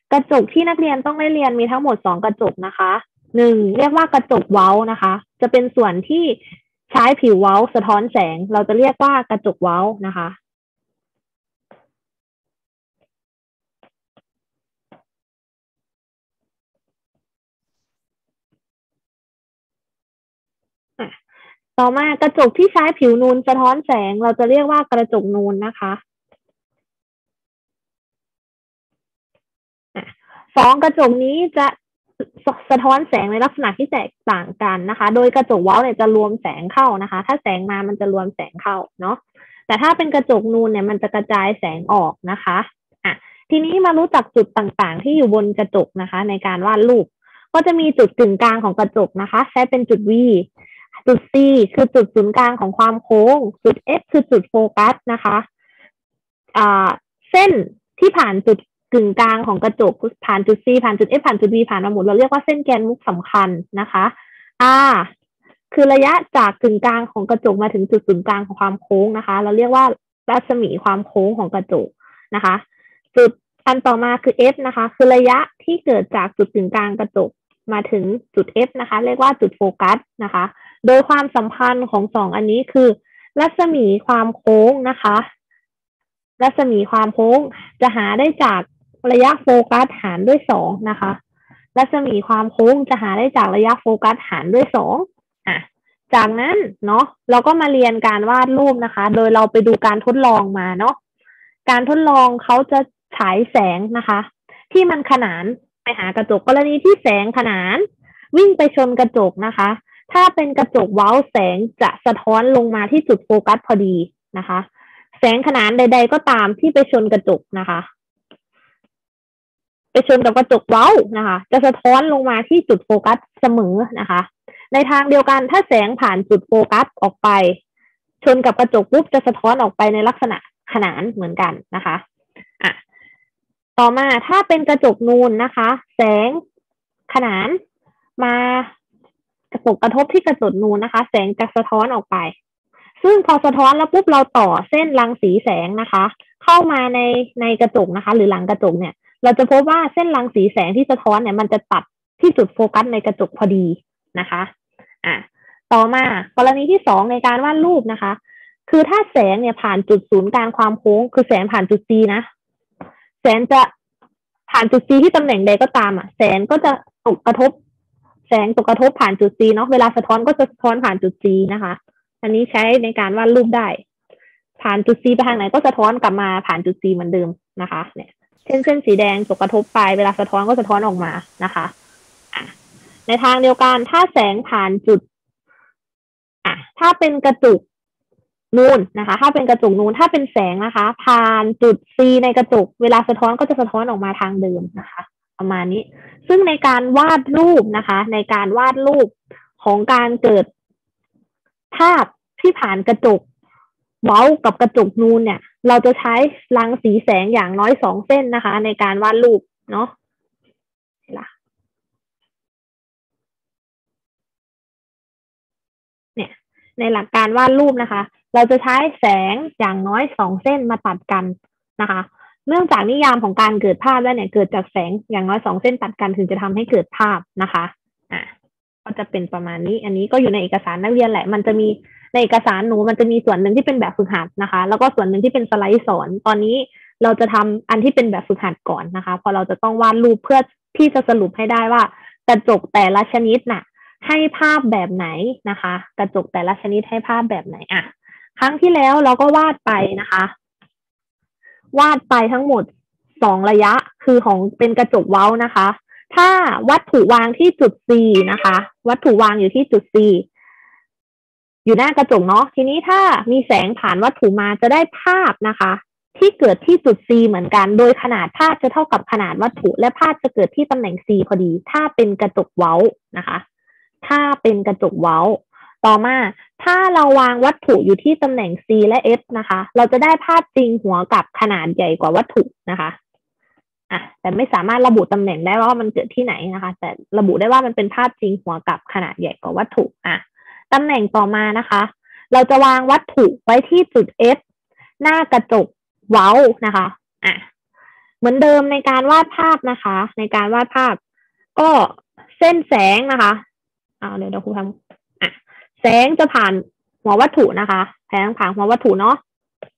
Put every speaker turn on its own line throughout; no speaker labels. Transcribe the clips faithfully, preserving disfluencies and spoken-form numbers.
กระจกที่นักเรียนต้องได้เรียนมีทั้งหมดสองกระจกนะคะหนึ่งเรียกว่ากระจกเว้านะคะจะเป็นส่วนที่ใช้ผิวเว้าสะท้อนแสงเราจะเรียกว่ากระจกเว้านะคะต่อมากระจกที่ใช้ผิวนูนสะท้อนแสงเราจะเรียกว่ากระจกนูนนะคะสองกระจกนี้จะสะท้อนแสงในลักษณะที่แตกต่างกันนะคะโดยกระจกเว้าเนี่ยจะรวมแสงเข้านะคะถ้าแสงมามันจะรวมแสงเข้าเนาะแต่ถ้าเป็นกระจกนูนเนี่ยมันจะกระจายแสงออกนะคะอ่ะทีนี้มารู้จักจุดต่างๆที่อยู่บนกระจกนะคะในการวาดรูปก็จะมีจุดกึ่งกลางของกระจกนะคะใช้เป็นจุด V จุด C คือจุดศูนย์กลางของความโค้งจุด F คือจุดโฟกัสนะคะอ่าเส้นที่ผ่านจุดกึ่งกลางของกระจกผ่านจุด C ผ่านจุด F ผ่านจุด V ผ่านมาหมดเราเรียกว่าเส้นแกนมุกสำคัญนะคะ R คือระยะจากกึ่งกลางของกระจกมาถึงจุดศูนย์กลางของความโค้งนะคะเราเรียกว่ารัศมีความโค้งของกระจกนะคะจุดอันต่อมาคือ F นะคะคือระยะที่เกิดจากจุดกึ่งกลางกระจกมาถึงจุด F นะคะเรียกว่าจุดโฟกัสนะคะโดยความสัมพันธ์ของสองอันนี้คือรัศมีความโค้งนะคะรัศมีความโค้งจะหาได้จากระยะโฟกัสหารด้วยสองนะคะรัศมีความโค้งจะหาได้จากระยะโฟกัสหารด้วยสองอ่ะจากนั้นเนาะเราก็มาเรียนการวาดรูปนะคะโดยเราไปดูการทดลองมาเนาะการทดลองเขาจะฉายแสงนะคะที่มันขนานไปหากระจกกรณีที่แสงขนานวิ่งไปชนกระจกนะคะถ้าเป็นกระจกเว้าแสงจะสะท้อนลงมาที่จุดโฟกัสพอดีนะคะแสงขนานใดๆก็ตามที่ไปชนกระจกนะคะไปชนกับกระจกเว้านะคะจะสะท้อนลงมาที่จุดโฟกัสเสมอนะคะในทางเดียวกันถ้าแสงผ่านจุดโฟกัสออกไปชนกับกระจกปุ๊บจะสะท้อนออกไปในลักษณะขนานเหมือนกันนะคะอ่ะต่อมาถ้าเป็นกระจกนูนนะคะแสงขนานมากระจกกระทบที่กระจกนูนนะคะแสงจะสะท้อนออกไปซึ่งพอสะท้อนแล้วปุ๊บเราต่อเส้นรังสีแสงนะคะเข้ามาในในกระจกนะคะหรือหลังกระจกเนี่ยเราจะพบว่าเส้นรังสีแสงที่สะท้อนเนี่ยมันจะตัดที่จุดโฟกัสในกระจกพอดีนะคะอ่ะต่อมากรณีที่สองในการวาดรูปนะคะคือถ้าแสงเนี่ยผ่านจุดศูนย์กลางความโค้งคือแสงผ่านจุด C นะแสงจะผ่านจุด C ที่ตำแหน่งใดก็ตามอ่ะแสงก็จะตกกระทบแสงตกกระทบผ่านจุด C เนาะเวลาสะท้อนก็จะสะท้อนผ่านจุด C นะคะอันนี้ใช้ในการวาดรูปได้ผ่านจุด C ไปทางไหนก็สะท้อนกลับมาผ่านจุด C เหมือนเดิมนะคะเนี่ยเช่นเส้นสีแดงตกกระทบไปเวลาสะท้อนก็สะท้อนออกมานะคะอ่ะในทางเดียวกันถ้าแสงผ่านจุดอ่ะถ้าเป็นกระจุกนูนนะคะถ้าเป็นกระจกนูนถ้าเป็นแสงนะคะผ่านจุด C ในกระจกเวลาสะท้อนก็จะสะท้อนออกมาทางเดิมนะคะประมาณนี้ซึ่งในการวาดรูปนะคะในการวาดรูปของการเกิดภาพที่ผ่านกระจกเว้ากับกระจกนูนเนี่ยเราจะใช้รังสีแสงอย่างน้อยสองเส้นนะคะในการวาดรูปเนาะเนี่ยในหลักการวาดรูปนะคะเราจะใช้แสงอย่างน้อยสองเส้นมาตัดกันนะคะเนื่องจากนิยามของการเกิดภาพแล้วเนี่ยเกิดจากแสงอย่างน้อยสองเส้นตัดกันถึงจะทำให้เกิดภาพนะคะอ่ะก็จะเป็นประมาณนี้อันนี้ก็อยู่ในเอกสารนักเรียนแหละมันจะมีในเอกสารหนูมันจะมีส่วนหนึ่งที่เป็นแบบฝึกหัดนะคะแล้วก็ส่วนหนึ่งที่เป็นสไลด์สอนตอนนี้เราจะทำอันที่เป็นแบบฝึกหัดก่อนนะคะพอเราจะต้องวาดรูปเพื่อที่จะสรุปให้ได้ว่ากระจกแต่ละชนิดน่ะให้ภาพแบบไหนนะคะกระจกแต่ละชนิดให้ภาพแบบไหนอ่ะครั้งที่แล้วเราก็วาดไปนะคะวาดไปทั้งหมดสองระยะคือของเป็นกระจกเว้านะคะถ้าวัตถุวางที่จุด C นะคะวัตถุวางอยู่ที่จุด C อยู่หน้ากระจกเนาะทีนี้ถ้ามีแสงผ่านวัตถุมาจะได้ภาพนะคะที่เกิดที่จุด C เหมือนกันโดยขนาดภาพจะเท่ากับขนาดวัตถุและภาพจะเกิดที่ตำแหน่ง C พอดีถ้าเป็นกระจกเว้านะคะถ้าเป็นกระจกเว้าต่อมาถ้าเราวางวัตถุอยู่ที่ตำแหน่ง C และ F นะคะเราจะได้ภาพจริงหัวกับขนาดใหญ่กว่าวัตถุนะคะอ่ะแต่ไม่สามารถระบุตำแหน่งได้ว่ามันเกิดที่ไหนนะคะแต่ระบุได้ว่ามันเป็นภาพจริงหัวกับขนาดใหญ่กว่าวัตถุอ่ะตำแหน่งต่อมานะคะเราจะวางวัตถุไว้ที่จุด F หน้ากระจกเว้านะคะอ่ะเหมือนเดิมในการวาดภาพนะคะ ในการวาดภาพ ก็เส้นแสงนะคะเอาเดี๋ยวเดี๋ยวครูทำอ่ะแสงจะผ่านหัววัตถุนะคะแสงผ่านหัววัตถุเนาะ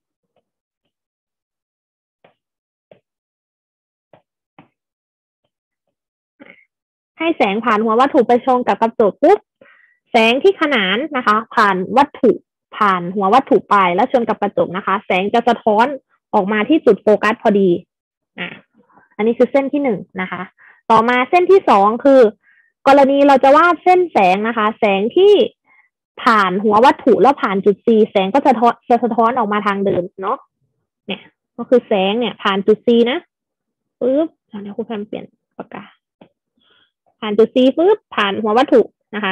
ให้แสงผ่านหัววัตถุไปชนกับกระจกปุ๊บแสงที่ขนานนะคะ ผ่านวัตถุผ่านหัววัตถุไปแล้วชนกับกระจกนะคะ แสงจะสะท้อนออกมาที่จุดโฟกัสพอดีอ่ะอันนี้คือเส้นที่หนึ่งนะคะ ต่อมาเส้นที่สองคือ กรณีเราจะวาดเส้นแสงนะคะ แสงที่ผ่านหัววัตถุแล้วผ่านจุด C แสงก็จะจะสะท้อนออกมาทางเดิมเนาะเนี่ยก็คือแสงเนี่ยผ่านจุด C นะปึ๊บเดี๋ยวครูแพมเปลี่ยนปากกาผ่านจุด C ปึ๊บผ่านหัววัตถุนะคะ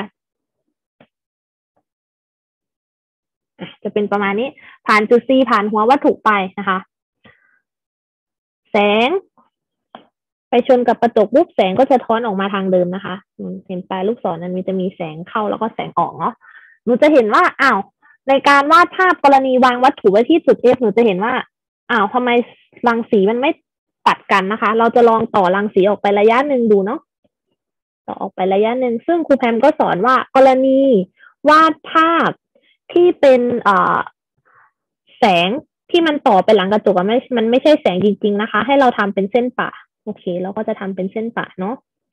จะเป็นประมาณนี้ผ่านจุด C ผ่านหัววัตถุไปนะคะแสงไปชนกับกระจกปุ๊บแสงก็จะท้อนออกมาทางเดิมนะคะเห็นปลายลูกศรนั้นมันจะมีแสงเข้าแล้วก็แสงออกเนาะหนูจะเห็นว่าอ้าวในการวาดภาพกรณีวางวัตถุไว้ที่จุด F หนูจะเห็นว่าอ้าวทำไมรังสีมันไม่ตัดกันนะคะ เราจะลองต่อรังสีออกไประยะหนึ่งดูเนาะต่อออกไประยะหนึ่งซึ่งครูแพมก็สอนว่ากรณีวาดภาพที่เป็นแสงที่มันต่อไปหลังกระจกอะไม่มันไม่ใช่แสงจริงๆนะคะให้เราทำเป็นเส้นป่าโอเคเราก็จะทำเป็นเส้นป่าเนาะ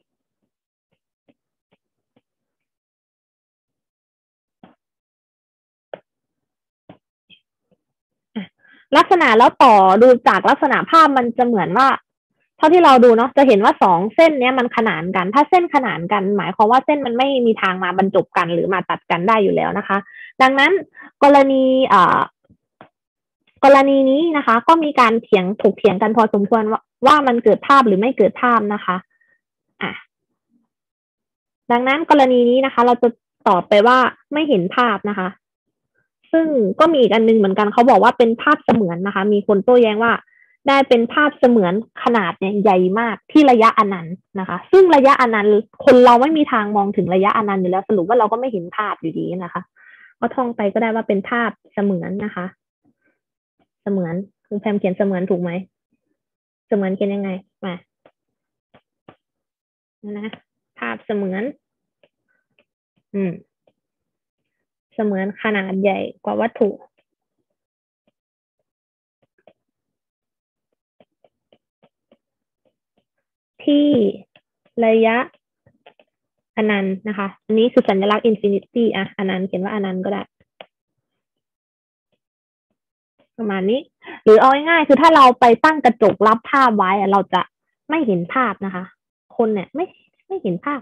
ลักษณะแล้วต่อดูจากลักษณะภาพมันจะเหมือนว่าเท่าที่เราดูเนาะจะเห็นว่าสองเส้นเนี้ยมันขนานกันถ้าเส้นขนานกันหมายความว่าเส้นมันไม่มีทางมาบรรจบกันหรือมาตัดกันได้อยู่แล้วนะคะ ดังนั้นกรณีอ่ากรณีนี้นะคะ ก็มีการเถียงถกเถียงกันพอสมควรว่าว่ามันเกิดภาพหรือไม่เกิดภาพนะคะอ่ะดังนั้นกรณีนี้นะคะ เราจะตอบไปว่าไม่เห็นภาพนะคะ ซึ่งก็มีอีกอันนึงเหมือนกันเขาบอกว่าเป็นภาพเสมือนนะคะ มีคนโต้แย้งว่าได้เป็นภาพเสมือนขนาดเนี่ยใหญ่มากที่ระยะอนันต์นะคะ ซึ่งระยะอนันต์คนเราไม่มีทางมองถึงระยะอนันต์อยู่แล้วสรุปว่าเราก็ไม่เห็นภาพอยู่ดีนะคะก็ท่องไปก็ได้ว่าเป็นภาพเสมือนนะคะเสมือนคุณแพมเขียนเสมือนถูกไหมเสมือนเขียนยังไงมานะภาพเสมือนอืมเสมือนขนาดใหญ่กว่าวัตถุที่ระยะอนันต์นะคะอันนี้คือสัญลักษณ์อินฟินิตี้อ่ะอนันต์เขียนว่าอนันต์ก็ได้ประมาณนี้หรือเอาง่ายๆคือถ้าเราไปตั้งกระจกรับภาพไว้เราจะไม่เห็นภาพนะคะ คนเนี่ยไม่ไม่เห็นภาพ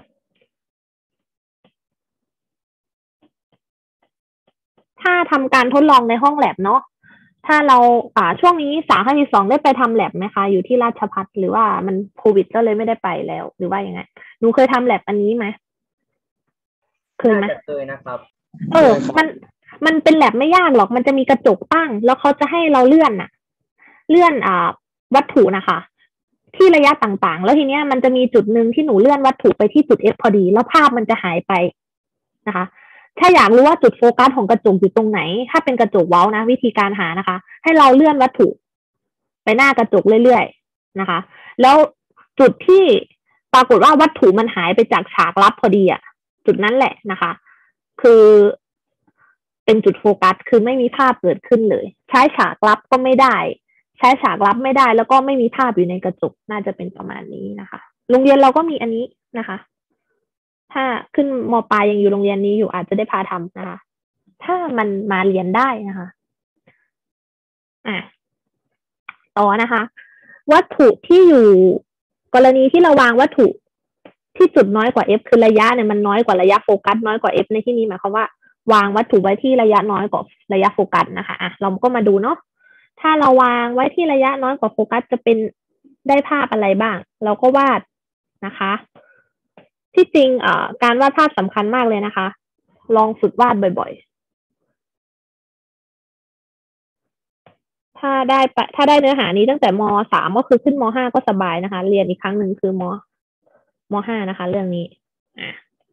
ถ้าทำการทดลองในห้องแลบเนาะถ้าเราอ่าช่วงนี้สามห้าสองได้ไปทำแลบไหมคะอยู่ที่ราชภัฏหรือว่ามันโควิดก็เลยไม่ได้ไปแล้วหรือว่ายังไงหนูเคยทำแลบอันนี้ไหมเคยไหม
เคยนะครับ
เออมันมันเป็นแลบไม่ยากหรอกมันจะมีกระจกตั้งแล้วเขาจะให้เราเลื่อนน่ะ เลื่อนอ่าวัตถุนะคะ ที่ระยะต่างๆ แล้วทีเนี้ยมันจะมีจุดหนึ่งที่หนูเลื่อนวัตถุไปที่จุด F พอดี แล้วภาพมันจะหายไปนะคะ ถ้าอยากรู้ว่าจุดโฟกัสของกระจกอยู่ตรงไหน ถ้าเป็นกระจกเว้านะวิธีการหานะคะ ให้เราเลื่อนวัตถุ ไปหน้ากระจกเรื่อยๆนะคะ แล้วจุดที่ปรากฏว่าวัตถุมันหายไปจากฉากลับพอดีอ่ะจุดนั้นแหละนะคะ คือเป็นจุดโฟกัสคือไม่มีภาพเกิดขึ้นเลย ใช้ฉากลับก็ไม่ได้ ใช้ฉากลับไม่ได้แล้วก็ไม่มีภาพอยู่ในกระจกน่าจะเป็นประมาณนี้นะคะโรงเรียนเราก็มีอันนี้นะคะ ถ้าขึ้นมปลายยังอยู่โรงเรียนนี้อยู่อาจจะได้พาทำนะคะ ถ้ามันมาเรียนได้นะคะอ่ะต่อนะคะ วัตถุที่อยู่กรณีที่เราวางวัตถุที่จุดน้อยกว่า f คือระยะเนี่ยมันน้อยกว่าระยะโฟกัสน้อยกว่า f ในที่นี้หมายความว่าวางวัตถุไว้ที่ระยะน้อยกว่าระยะโฟกัสนะคะอ่ะเราก็มาดูเนาะถ้าเราวางไว้ที่ระยะน้อยกว่าโฟกัสจะเป็นได้ภาพอะไรบ้าง เราก็วาดนะคะ ที่จริงเอ่อการวาดภาพสำคัญมากเลยนะคะ ลองฝึกวาดบ่อยๆ ถ้าได้ถ้าได้เนื้อหานี้ตั้งแต่มสามก็คือขึ้นมห้าก็สบายนะคะ เรียนอีกครั้งหนึ่งคือมมห้านะคะ เรื่องนี้อ่ะ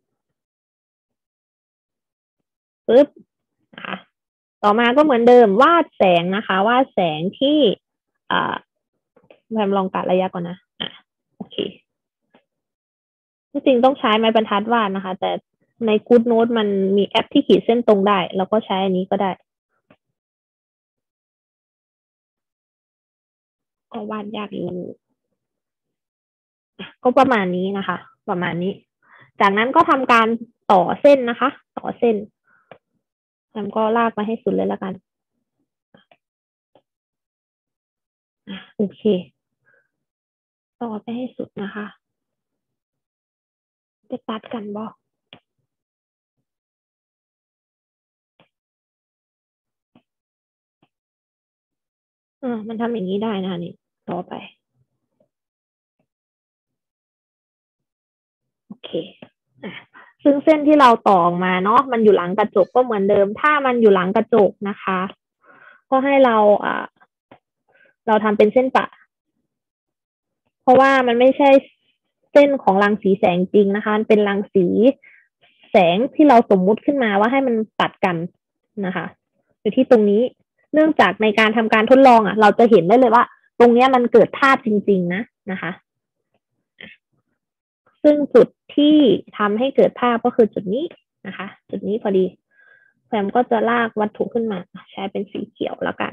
ปึ๊บนะคะต่อมาก็เหมือนเดิมวาดแสงนะคะวาดแสงที่อ่าแพมลองกะระยะก่อนนะอ่ะโอเคที่จริงต้องใช้ไม้บรรทัดวาดนะคะ แต่ใน GoodNote มันมีแอปที่ขีดเส้นตรงได้แล้วก็ใช้อันนี้ก็ได้ก็วาดยากอยู่ก็ประมาณนี้นะคะ ประมาณนี้ จากนั้นก็ทำการต่อเส้นนะคะ ต่อเส้นแพมก็ลากมาให้สุดเลยแล้วกันโอเคต่อไปให้สุดนะคะจะตัดกันบ่อ่ามันทำอย่างนี้ได้นะคะนี่ต่อไปโอเคอ่ะซึ่งเส้นที่เราต่อออกมาเนาะมันอยู่หลังกระจกก็เหมือนเดิม ถ้ามันอยู่หลังกระจกนะคะ ก็ให้เราอ่าเราทำเป็นเส้นปะ เพราะว่ามันไม่ใช่เส้นของรังสีแสงจริงนะคะมันเป็นรังสีแสงที่เราสมมุติขึ้นมาว่าให้มันตัดกันนะคะอยู่ที่ตรงนี้เนื่องจากในการทำการทดลองอ่ะเราจะเห็นได้เลยว่า ตรงนี้มันเกิดภาพจริงๆนะนะคะซึ่งจุดที่ทำให้เกิดภาพก็คือจุดนี้นะคะจุดนี้พอดีแพมก็จะลากวัตถุขึ้นมาใช้เป็นสีเขียวแล้วกัน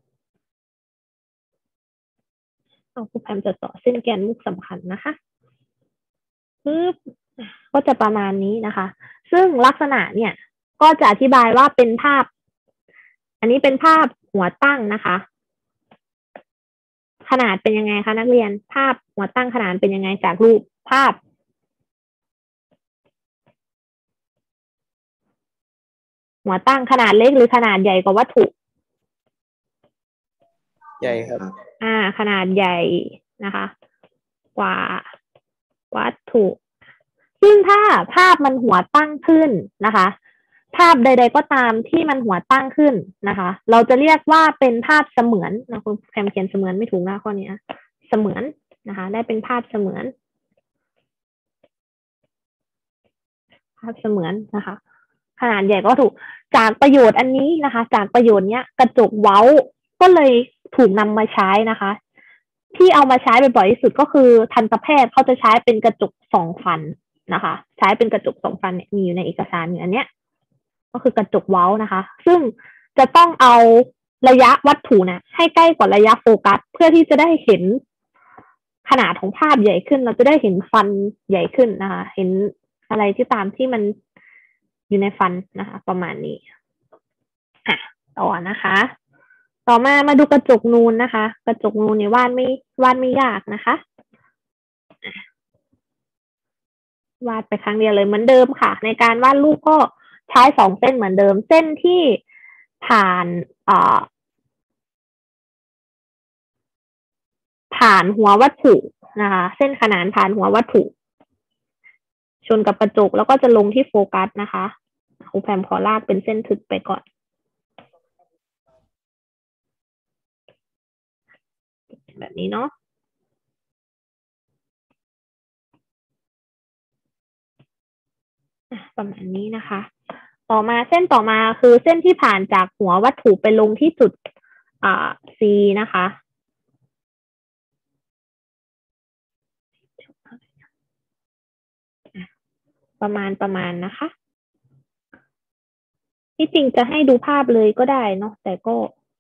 เอาคุณแพมจะต่อเส้นแกนมุกสำคัญนะคะปึ๊บก็จะประมาณนี้นะคะ ซึ่งลักษณะเนี่ยก็จะอธิบายว่าเป็นภาพ อันนี้เป็นภาพหัวตั้งนะคะ ขนาดเป็นยังไงคะนักเรียน ภาพหัวตั้งขนาดเป็นยังไงจากรูปภาพ หัวตั้งขนาดเล็กหรือขนาดใหญ่กว่าวัตถุ
ใหญ่ครับ
อ่า ขนาดใหญ่นะคะ กว่าวัตถุ ซึ่งถ้าภาพมันหัวตั้งขึ้นนะคะ ภาพใดๆก็ตามที่มันหัวตั้งขึ้นนะคะ เราจะเรียกว่าเป็นภาพเสมือนนะคุณแคมเขียนเสมือนไม่ถูกนะข้อนี้เสมือนนะคะ ได้เป็นภาพเสมือน ภาพเสมือนนะคะ ขนาดใหญ่ก็ถูกจากประโยชน์อันนี้นะคะ จากประโยชน์เนี้ยกระจกเว้าก็เลยถูกนำมาใช้นะคะ ที่เอามาใช้บ่อยที่สุดก็คือทันตแพทย์เขาจะใช้เป็นกระจกสองฟันนะคะ ใช้เป็นกระจกสองฟันเนี่ยมีอยู่ในเอกสารอยู่อันเนี้ยก็คือกระจกเว้านะคะ ซึ่งจะต้องเอาระยะวัตถุเนี่ยให้ใกล้กว่าระยะโฟกัสเพื่อที่จะได้เห็นขนาดของภาพใหญ่ขึ้น เราจะได้เห็นฟันใหญ่ขึ้นนะคะ เห็นอะไรที่ตามที่มันอยู่ในฟันนะคะ ประมาณนี้อ่ะต่อนะคะ ต่อมามาดูกระจกนูนนะคะ กระจกนูนเนี่ยวาดไม่วาดไม่ยากนะคะวาดไปครั้งเดียวเลยเหมือนเดิมค่ะ ในการวาดรูปก็ใช้สองเส้นเหมือนเดิม เส้นที่ผ่านเอ่อผ่านหัววัตถุนะคะ เส้นขนานผ่านหัววัตถุ ชนกับกระจกแล้วก็จะลงที่โฟกัสนะคะครูแพมขอลากเป็นเส้นทึบไปก่อนแบบนี้เนาะประมาณนี้นะคะ ต่อมาเส้นต่อมาคือเส้นที่ผ่านจากหัววัตถุไปลงที่จุดอ่า C นะคะ ประมาณประมาณนะคะ ที่จริงจะให้ดูภาพเลยก็ได้เนาะแต่ก็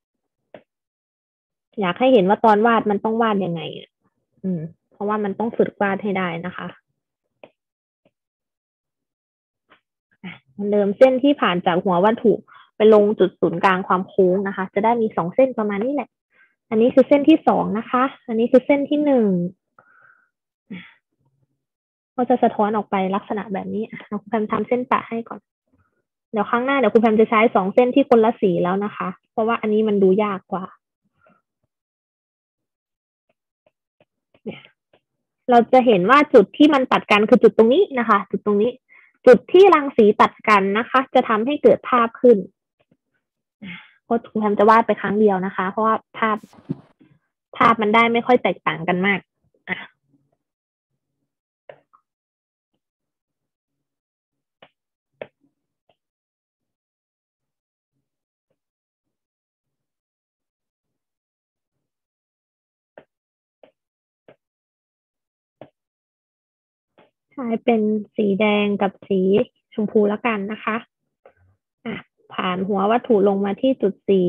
อยากให้เห็นว่าตอนวาดมันต้องวาดยังไงอืม เพราะว่ามันต้องฝึกวาดให้ได้นะคะเหมือนเดิมเส้นที่ผ่านจากหัววัตถุไปลงจุดศูนย์กลางความโค้งนะคะ จะได้มีสองเส้นประมาณนี้แหละ อันนี้คือเส้นที่สองนะคะ อันนี้คือเส้นที่หนึ่งก็จะสะท้อนออกไปลักษณะแบบนี้เราคุณแพมทำเส้นปะให้ก่อน เดี๋ยวครั้งหน้าเดี๋ยวคุณแพมจะใช้สองเส้นที่คนละสีแล้วนะคะ เพราะว่าอันนี้มันดูยากกว่าเนี่ยเราจะเห็นว่าจุดที่มันตัดกันคือจุดตรงนี้นะคะ จุดตรงนี้ จุดที่รังสีตัดกันนะคะ จะทำให้เกิดภาพขึ้นก็คุณแพมจะวาดไปครั้งเดียวนะคะ เพราะว่าภาพ ภาพมันได้ไม่ค่อยแตกต่างกันมากอ่ะใช้เป็นสีแดงกับสีชมพูแล้วกันนะคะอ่ะผ่านหัววัตถุลงมาที่จุด C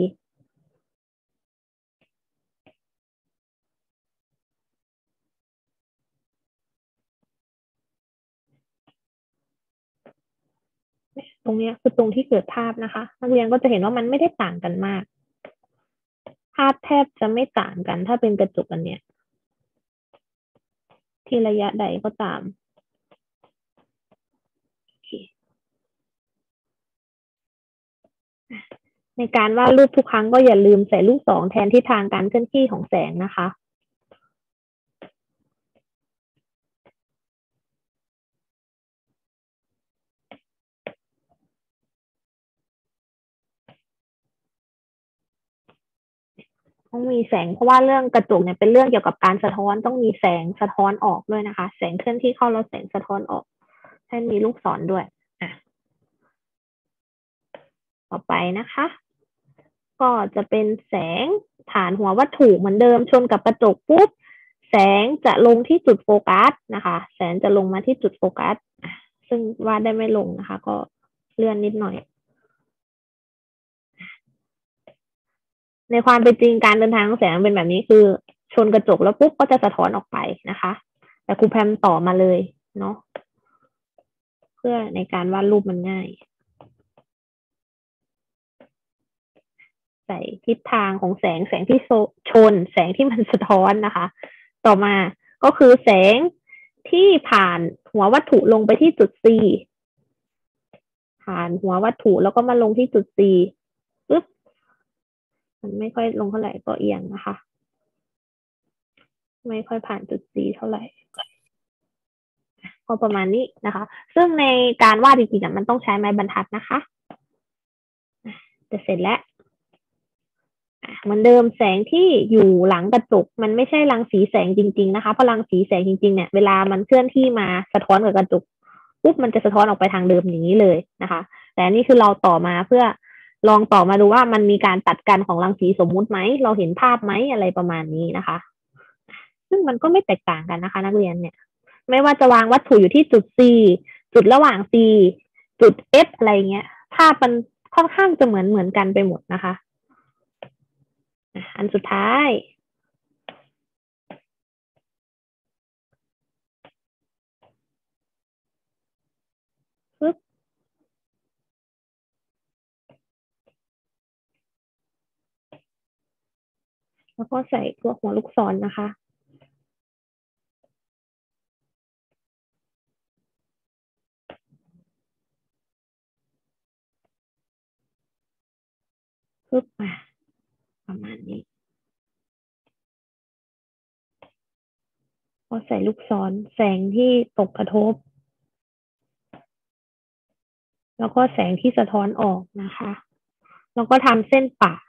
ตรงนี้คือตรงที่เกิดภาพนะคะนักเรียนก็จะเห็นว่ามันไม่ได้ต่างกันมากภาพแทบจะไม่ต่างกันถ้าเป็นกระจกอันเนี้ยที่ระยะใดก็ตามในการวาดรูปทุกครั้งก็อย่าลืมใส่ลูกศรแทนทิศทางการเคลื่อนที่ของแสงนะคะต้องมีแสงเพราะว่าเรื่องกระจกเนี่ยเป็นเรื่องเกี่ยวกับการสะท้อนต้องมีแสงสะท้อนออกด้วยนะคะแสงเคลื่อนที่เข้าแล้วแสงสะท้อนออกให้มีลูกศรด้วยอ่ะต่อไปนะคะก็จะเป็นแสงผ่านหัววัตถุเหมือนเดิมชนกับกระจกปุ๊บแสงจะลงที่จุดโฟกัสนะคะแสงจะลงมาที่จุดโฟกัสซึ่งวาดได้ไม่ลงนะคะก็เลื่อนนิดหน่อยในความเป็นจริงการเดินทางของแสงเป็นแบบนี้คือชนกระจกแล้วปุ๊บก็จะสะท้อนออกไปนะคะแต่ครูแพมต่อมาเลยเนาะเพื่อในการวาดรูปมันง่ายใส่ทิศทางของแสงแสงที่ชนแสงที่มันสะท้อนนะคะต่อมาก็คือแสงที่ผ่านหัววัตถุลงไปที่จุด C ผ่านหัววัตถุแล้วก็มาลงที่จุด C ปึ๊บมันไม่ค่อยลงเท่าไหร่ก็เอียงนะคะไม่ค่อยผ่านจุด C เท่าไหร่ก็ประมาณนี้นะคะซึ่งในการวาดจริงๆมันต้องใช้ไม้บรรทัดนะคะจะเสร็จแล้วเหมือนเดิมแสงที่อยู่หลังกระจกมันไม่ใช่รังสีแสงจริงๆนะคะเพราะรังสีแสงจริงๆเนี่ยเวลามันเคลื่อนที่มาสะท้อนกับกระจกปุ๊บมันจะสะท้อนออกไปทางเดิมอย่างนี้เลยนะคะแต่นี่คือเราต่อมาเพื่อลองต่อมาดูว่ามันมีการตัดกันของรังสีสมมุติไหมเราเห็นภาพไหมอะไรประมาณนี้นะคะซึ่งมันก็ไม่แตกต่างกันนะคะนักเรียนเนี่ยไม่ว่าจะวางวัตถุอยู่ที่จุด C จุดระหว่าง C จุด F อะไรเงี้ยภาพมันค่อนข้างจะเหมือนเหมือนกันไปหมดนะคะอันสุดท้ายปึ๊บแล้วก็ใส่ตัวหัวลูกศรนะคะปึ๊บมาประมาณนี้พอใส่ลูกศรแสงที่ตกกระทบแล้วก็แสงที่สะท้อนออกนะคะแล้วก็ทำเส้นปะ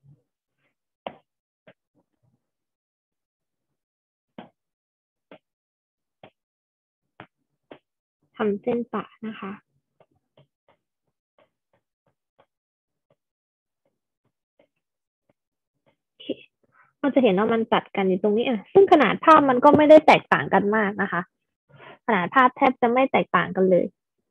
ทำเส้นปะนะคะก็จะเห็นว่ามันตัดกันอยู่ตรงนี้อ่ะซึ่งขนาดภาพมันก็ไม่ได้แตกต่างกันมากนะคะขนาดภาพแทบจะไม่แตกต่างกันเลย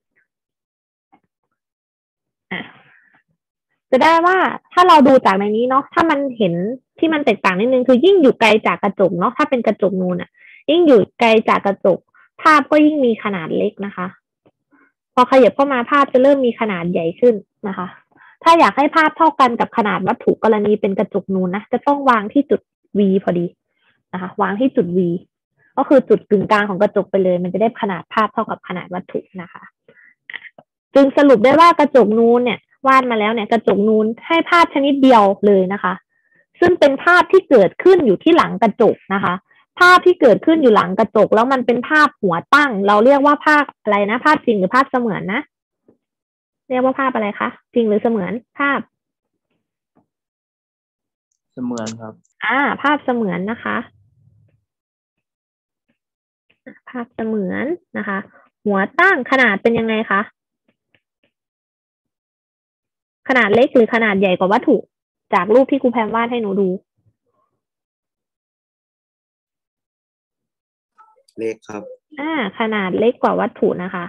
อ่ะจะได้ว่าถ้าเราดูจากในนี้เนาะถ้ามันเห็นที่มันแตกต่างนิดนึงคือยิ่งอยู่ไกลจากกระจกเนาะถ้าเป็นกระจกนูนอ่ะยิ่งอยู่ไกลจากกระจกภาพก็ยิ่งมีขนาดเล็กนะคะพอขยับเข้ามาภาพจะเริ่มมีขนาดใหญ่ขึ้นนะคะถ้าอยากให้ภาพเท่ากันกับขนาดวัตถุกรณีเป็นกระจกนูนนะจะต้องวางที่จุด V พอดีนะคะวางที่จุด V ก็คือจุดกึ่งกลางของกระจกไปเลยมันจะได้ขนาดภาพเท่ากับขนาดวัตถุนะคะจึงสรุปได้ว่ากระจกนูนเนี่ยวาดมาแล้วเนี่ยกระจกนูนให้ภาพชนิดเดียวเลยนะคะซึ่งเป็นภาพที่เกิดขึ้นอยู่ที่หลังกระจกนะคะภาพที่เกิดขึ้นอยู่หลังกระจกแล้วมันเป็นภาพหัวตั้งเราเรียกว่าภาพอะไรนะภาพจริงหรือภาพเสมือนนะเรียกว่าภาพอะไรคะจริงหรือเสมือนภาพ
เสมือนครับ
อ่าภาพเสมือนนะคะภาพเสมือนนะคะหัวตั้งขนาดเป็นยังไงคะขนาดเล็กหรือขนาดใหญ่กว่าวัตถุจากรูปที่ครูแพมวาดให้หนูดู
เล็กครับ
อ่าขนาดเล็กกว่าวัตถุนะคะ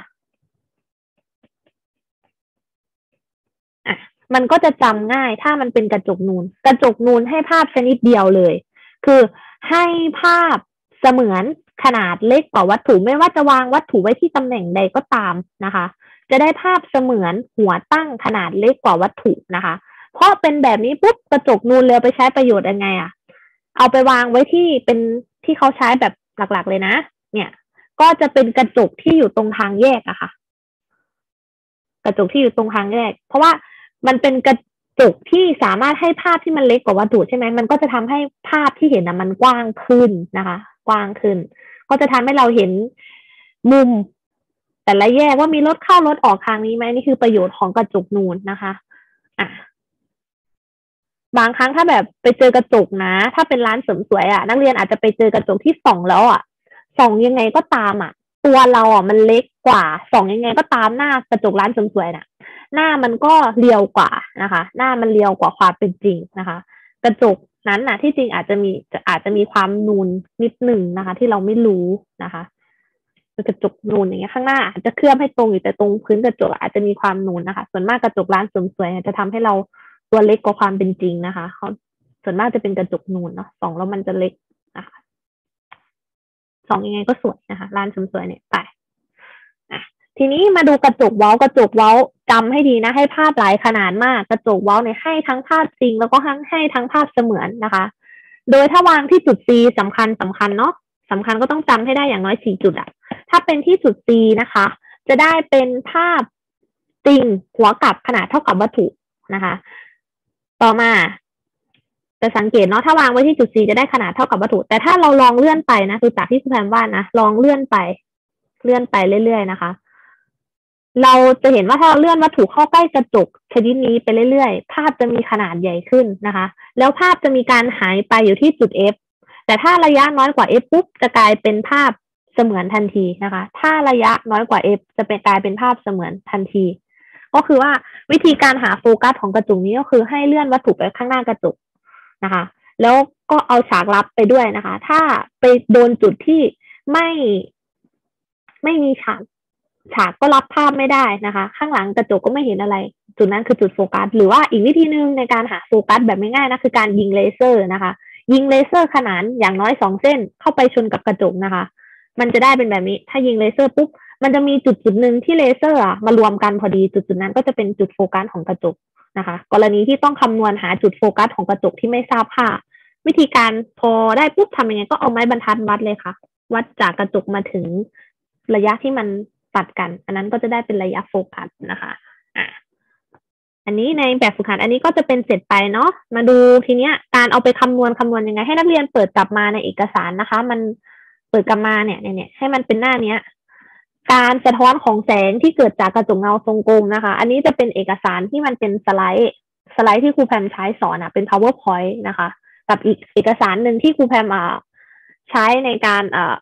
อ่ะมันก็จะจำง่ายถ้ามันเป็นกระจกนูนกระจกนูนให้ภาพชนิดเดียวเลยคือให้ภาพเสมือนขนาดเล็กกว่าวัตถุไม่ว่าจะวางวัตถุไว้ที่ตำแหน่งใดก็ตามนะคะจะได้ภาพเสมือนหัวตั้งขนาดเล็กกว่าวัตถุนะคะเพราะเป็นแบบนี้ปุ๊บกระจกนูนเลยไปใช้ประโยชน์ยังไงอ่ะเอาไปวางไว้ที่เป็นที่เขาใช้แบบหลักๆเลยนะเนี่ยก็จะเป็นกระจกที่อยู่ตรงทางแยกอะค่ะกระจกที่อยู่ตรงทางแยกเพราะว่ามันเป็นกระจกที่สามารถให้ภาพที่มันเล็กกว่าวัตถุใช่ไหมมันก็จะทำให้ภาพที่เห็นนะมันกว้างขึ้นนะคะกว้างขึ้นก็จะทำให้เราเห็นมุมแต่ละแยกว่ามีรถเข้ารถออกทางนี้ไหมนี่คือประโยชน์ของกระจกนูนนะคะอ่ะบางครั้งถ้าแบบไปเจอกระจกนะถ้าเป็นร้านเสริมสวยอ่ะนักเรียนอาจจะไปเจอกระจกที่ส่องแล้วอ่ะส่องยังไงก็ตามอ่ะตัวเราอ่ะมันเล็กกว่าส่องยังไงก็ตามหน้ากระจกร้านเสริมสวยน่ะหน้ามันก็เรียวกว่านะคะหน้ามันเรียวกว่าความเป็นจริงนะคะกระจกนั้นน่ะที่จริงอาจจะมีอาจจะมีความนูนนิดหนึ่งนะคะที่เราไม่รู้นะคะกระจกนูนอย่างเงี้ยข้างหน้าอาจจะเคลือบให้ตรงอยู่แต่ตรงพื้นกระจกอาจจะมีความนูนนะคะส่วนมากกระจกร้านเสริมสวยจะทำให้เราตัวเล็กกว่าความเป็นจริงนะคะเขาส่วนมากจะเป็นกระจกนูนเนาะส่องแล้วมันจะเล็กนะคะส่องยังไงก็สวยนะคะร้านเสริมสวยเนี่ยไปอ่ะทีนี้มาดูกระจกเว้ากระจกเว้าจำให้ดีนะให้ภาพหลายขนาดมากกระจกเว้าเนี่ยให้ทั้งภาพจริงแล้วก็ทั้งให้ทั้งภาพเสมือนนะคะโดยถ้าวางที่จุด C สำคัญสำคัญเนาะสำคัญก็ต้องจำให้ได้อย่างน้อยสี่จุดอะถ้าเป็นที่จุด C นะคะจะได้เป็นภาพจริงหัวกลับขนาดเท่ากับวัตถุนะคะต่อมาจะสังเกตเนาะถ้าวางไว้ที่จุด C จะได้ขนาดเท่ากับวัตถุแต่ถ้าเราลองเลื่อนไปนะคือจากที่คุณแพมวาดนะลองเลื่อนไปเลื่อนไปเรื่อยๆนะคะเราจะเห็นว่าถ้าเราเลื่อนวัตถุเข้าใกล้กระจกชนิดนี้ไปเรื่อยๆภาพจะมีขนาดใหญ่ขึ้นนะคะแล้วภาพจะมีการหายไปอยู่ที่จุด F แต่ถ้าระยะน้อยกว่า F ปุ๊บจะกลายเป็นภาพเสมือนทันทีนะคะถ้าระยะน้อยกว่า F จะเป็นกลายเป็นภาพเสมือนทันทีก็คือว่าวิธีการหาโฟกัสของกระจกนี้ก็คือให้เลื่อนวัตถุไปข้างหน้ากระจกนะคะแล้วก็เอาฉากลับไปด้วยนะคะถ้าไปโดนจุดที่ไม่ไม่มีฉากฉากก็รับภาพไม่ได้นะคะข้างหลังกระจกก็ไม่เห็นอะไรจุดนั้นคือจุดโฟกัสหรือว่าอีกวิธีหนึ่งในการหาโฟกัสแบบง่ายๆนะคือการยิงเลเซอร์นะคะยิงเลเซอร์ขนานอย่างน้อยสองเส้นเข้าไปชนกับกระจกนะคะมันจะได้เป็นแบบนี้ถ้ายิงเลเซอร์ปุ๊บมันจะมีจุดจุดหนึ่งที่เลเซอร์มารวมกันพอดีจุดจุดนั้นก็จะเป็นจุดโฟกัสของกระจกนะคะกรณีที่ต้องคำนวณหาจุดโฟกัสของกระจกที่ไม่ทราบค่าวิธีการพอได้ปุ๊บทำยังไงก็เอาไม้บรรทัดวัดเลยค่ะวัดจากกระจกมาถึงระยะที่มันตัดกันอันนั้นก็จะได้เป็นระยะโฟกัสนะคะอ่ะอันนี้ในแบบฝึกหัดอันนี้ก็จะเป็นเสร็จไปเนาะมาดูทีเนี้ยการเอาไปคำนวณคำนวณยังไงให้นักเรียนเปิดกลับมาในเอกสารนะคะมันเปิดกลับมาเนี่ยเนี่ยให้มันเป็นหน้าเนี้ยการสะท้อนของแสงที่เกิดจากกระจกเงาทรงกลมนะคะอันนี้จะเป็นเอกสารที่มันเป็นสไลด์สไลด์ที่ครูแพมใช้สอนอ่ะเป็น powerpoint นะคะกับอีกเอกสารหนึ่งที่ครูแพมอ่าใช้ในการอ่า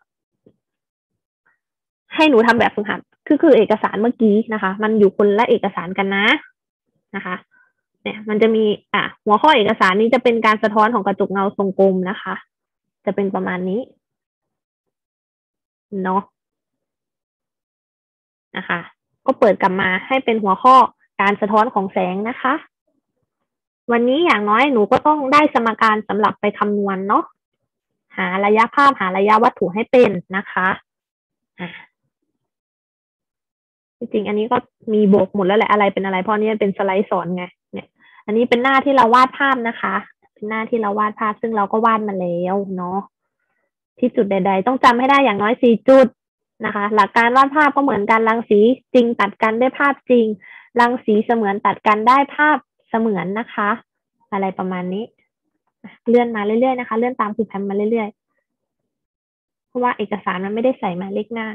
ให้หนูทำแบบฝึกหัดคือคือเอกสารเมื่อกี้นะคะมันอยู่คนละเอกสารกันนะนะคะเนี่ยมันจะมีอ่ะหัวข้อเอกสารนี้จะเป็นการสะท้อนของกระจกเงาทรงกลมนะคะจะเป็นประมาณนี้เนาะนะคะก็เปิดกลับมาให้เป็นหัวข้อการสะท้อนของแสงนะคะวันนี้อย่างน้อยหนูก็ต้องได้สมการสำหรับไปคำนวณเนาะหาระยะภาพหาระยะวัตถุให้เป็นนะคะอ่ะจริงๆอันนี้ก็มีโบกหมดแล้วแหละอะไรเป็นอะไรเพราะนี่เป็นสไลด์สอนไงเนี่ยอันนี้เป็นหน้าที่เราวาดภาพนะคะเป็นหน้าที่เราวาดภาพซึ่งเราก็วาดมาแล้วเนาะที่จุดใดๆต้องจำให้ได้อย่างน้อยสี่จุดนะคะหลักการวาดภาพก็เหมือนกันรังสีจริงตัดกันได้ภาพจริงรังสีเสมือนตัดกันได้ภาพเสมือนนะคะอะไรประมาณนี้เลื่อนมาเรื่อยๆนะคะเลื่อนตามครูแพมมาเรื่อยๆเพราะว่าเอกสารมันไม่ได้ใส่หมายเลขหน้า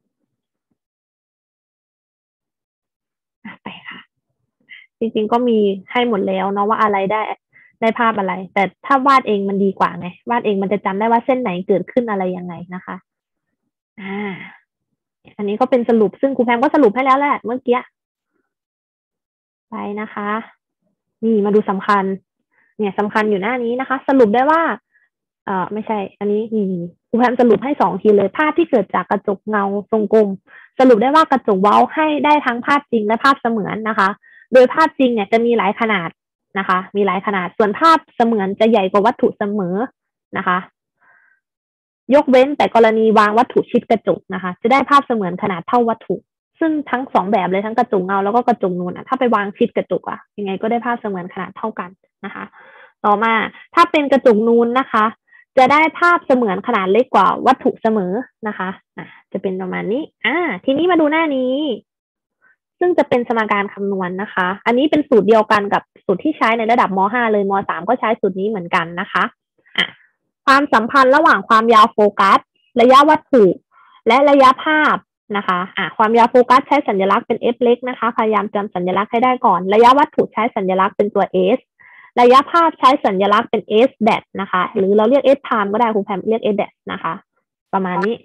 ไปค่ะจริงๆก็มีให้หมดแล้วเนาะว่าอะไรได้ได้ภาพอะไรแต่ถ้าวาดเองมันดีกว่าไงวาดเองมันจะจำได้ว่าเส้นไหนเกิดขึ้นอะไรยังไงนะคะอ่าอันนี้ก็เป็นสรุปซึ่งครูแพมก็สรุปให้แล้วแหละเมื่อกี้ไปนะคะนี่มาดูสำคัญเนี่ยสำคัญอยู่หน้านี้นะคะสรุปได้ว่าเอ่อไม่ใช่อันนี้นี่ครูแพมสรุปให้สองทีเลยภาพที่เกิดจากกระจกเงาทรงกลมสรุปได้ว่ากระจกเว้าให้ได้ทั้งภาพจริงและภาพเสมือนนะคะโดยภาพจริงเนี่ยจะมีหลายขนาดนะคะมีหลายขนาดส่วนภาพเสมือนจะใหญ่กว่าวัตถุเสมอนะคะยกเว้นแต่กรณีวางวัตถุชิดกระจกนะคะจะได้ภาพเสมือนขนาดเท่าวัตถุซึ่งทั้งสองแบบเลยทั้งกระจกเงาแล้วก็กระจกนูนอ่ะถ้าไปวางชิดกระจกอ่ะยังไงก็ได้ภาพเสมือนขนาดเท่ากันนะคะต่อมาถ้าเป็นกระจกนูนนะคะจะได้ภาพเสมือนขนาดเล็กกว่าวัตถุเสมอนะคะอ่ะจะเป็นประมาณนี้อ่าทีนี้มาดูหน้านี้ซึ่งจะเป็นสมการคำนวณนะคะอันนี้เป็นสูตรเดียวกันกับสูตรที่ใช้ในระดับม .ห้า เลยม .สาม ก็ใช้สูตรนี้เหมือนกันนะคะอ่ะความสัมพันธ์ระหว่างความยาวโฟกัสระยะวัตถุและระยะภาพนะคะอ่ะความยาวโฟกัสใช้สัญลักษณ์เป็น f เล็กนะคะพยายามจำสัญลักษณ์ให้ได้ก่อนระยะวัตถุใช้สัญลักษณ์เป็นตัว s ระยะภาพใช้สัญลักษณ์เป็น s dash นะคะหรือเราเรียก s prime ก็ได้ครูแพมเรียก s dash นะคะประมาณนี้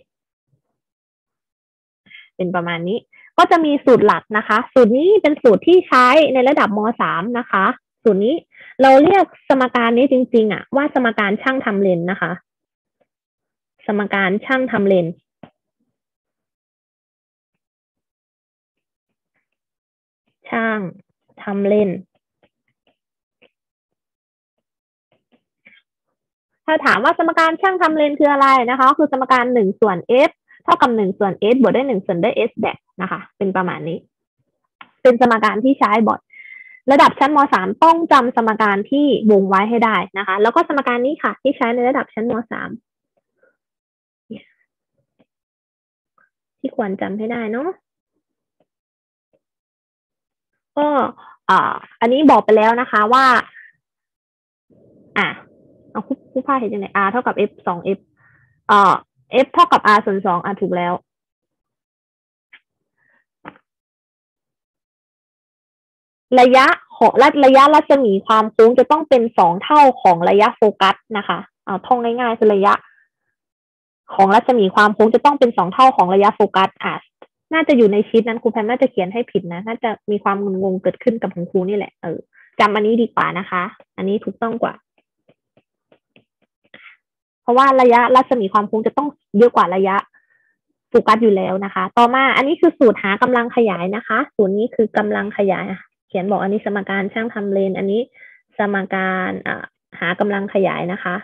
เป็นประมาณนี้ก็จะมีสูตรหลักนะคะสูตรนี้เป็นสูตรที่ใช้ในระดับม .สาม นะคะสูตรนี้เราเรียกสมการนี้จริงๆอ่ะว่าสมการช่างทำเลนนะคะสมการช่างทำเลนช่างทำเลนถ้าถามว่าสมการช่างทำเลนคืออะไรนะคะคือสมการหนึ่งส่วน f เท่ากับหนึ่งส่วน s บวกด้วยหนึ่งส่วนด้วย s dash นะคะเป็นประมาณนี้เป็นสมการที่ใช้บ่อยระดับชั้นม .สาม ต้องจำสมการที่วงไว้ให้ได้นะคะแล้วก็สมการนี้ค่ะที่ใช้ในระดับชั้นม .สาม ที่ควรจำให้ได้เนาะก็อ่าอันนี้บอกไปแล้วนะคะว่าอ่ะเอาคู่คู่พาเห็นยังไง r เท่ากับ f สอง f เอ่อ f เท่ากับ r ส่วนสองอ่ะถูกแล้วระยะของระยะรัศมีความโค้งจะต้องเป็นสองเท่าของระยะโฟกัสนะคะเอาท่องง่ายๆคือระยะของรัศมีความโค้งจะต้องเป็นสองเท่าของระยะโฟกัสอ่ะน่าจะอยู่ในชีทนั้นครูแพมน่าจะเขียนให้ผิดนะน่าจะมีความงงๆเกิดขึ้นกับของครูนี่แหละเออจำอันนี้ดีกว่านะคะอันนี้ถูกต้องกว่าเพราะว่าระยะรัศมีความโค้งจะต้องเยอะกว่าระยะโฟกัสอยู่แล้วนะคะต่อมาอันนี้คือสูตรหากำลังขยายนะคะสูตรนี้คือกำลังขยายเขียนบอกอันนี้สมการช่างทำเลนอันนี้สมการหากำลังขยายนะคะ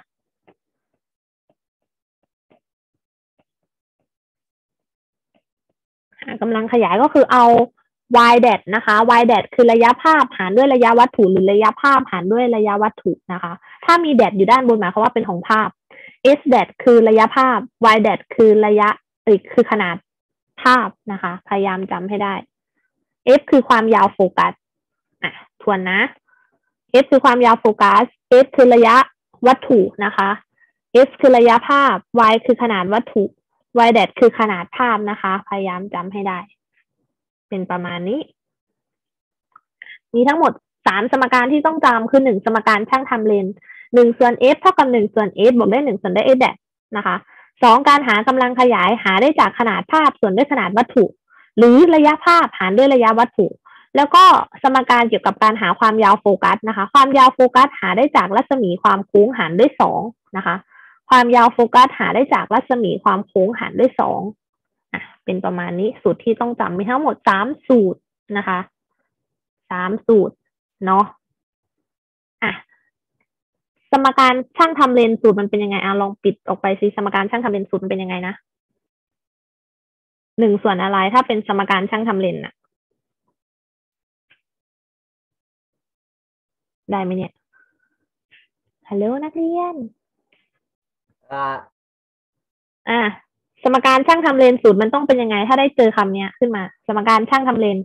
หากำลังขยายก็คือเอา y dash นะคะ y dash คือระยะภาพหารด้วยระยะวัตถุหรือระยะภาพหารด้วยระยะวัตถุนะคะถ้ามี dash อยู่ด้านบนหมายความว่าเป็นของภาพ s dash คือระยะภาพ y dash คือระยะเอ้ยคือขนาดภาพนะคะพยายามจำให้ได้ f คือความยาวโฟกัสอ่ะทวนนะ f คือความยาวโฟกัส s คือระยะวัตถุนะคะ s คือระยะภาพ y คือขนาดวัตถุ y dash คือขนาดภาพนะคะพยายามจำให้ได้เป็นประมาณนี้มีทั้งหมดสามสมการที่ต้องจำคือหนึ่งสมการช่างทำเลนหนึ่งส่วน f เท่ากับหนึ่งส่วน s บวกด้วยหนึ่งส่วนด้วย s dash นะคะสองการหากำลังขยายหาได้จากขนาดภาพส่วนด้วยขนาดวัตถุหรือระยะภาพหารด้วยระยะวัตถุแล้วก็สมการเกี่ยวกับการหาความยาวโฟกัสนะคะความยาวโฟกัสหาได้จากรัศมีความโค้งหารด้วยสองนะคะความยาวโฟกัสหาได้จากรัศมีความโค้งหารด้วยสองอ่ะเป็นประมาณนี้สูตรที่ต้องจำมีทั้งหมดสามสูตรนะคะสามสูตรเนาะอ่ะสมการช่างทำเลนสูตรมันเป็นยังไงอ่ะลองปิดออกไปสิสมการช่างทำเลนสูตรมันเป็นยังไงนะหนึ่งส่วนอะไรถ้าเป็นสมการช่างทำเลนอะได้ไหมเนี่ยฮัลโหลนักเรียนอ่าอ่ะสมการช่างทำเลนสูตรมันต้องเป็นยังไงถ้าได้เจอคำนี้ขึ้นมาสมการช่างทำเลน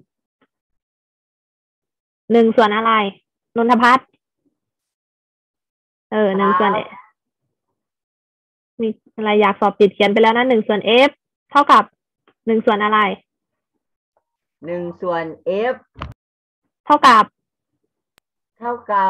หนึ่งส่วนอะไรนนทพัฒน์เออหนึ่งส่วนเอมีอะไรอยากสอบติดเขียนไปแล้วนะหนึ่งส่วน f เท่ากับหนึ่งส่วนอะไรหนึ่งส่วน f เท่ากับเท่ากับ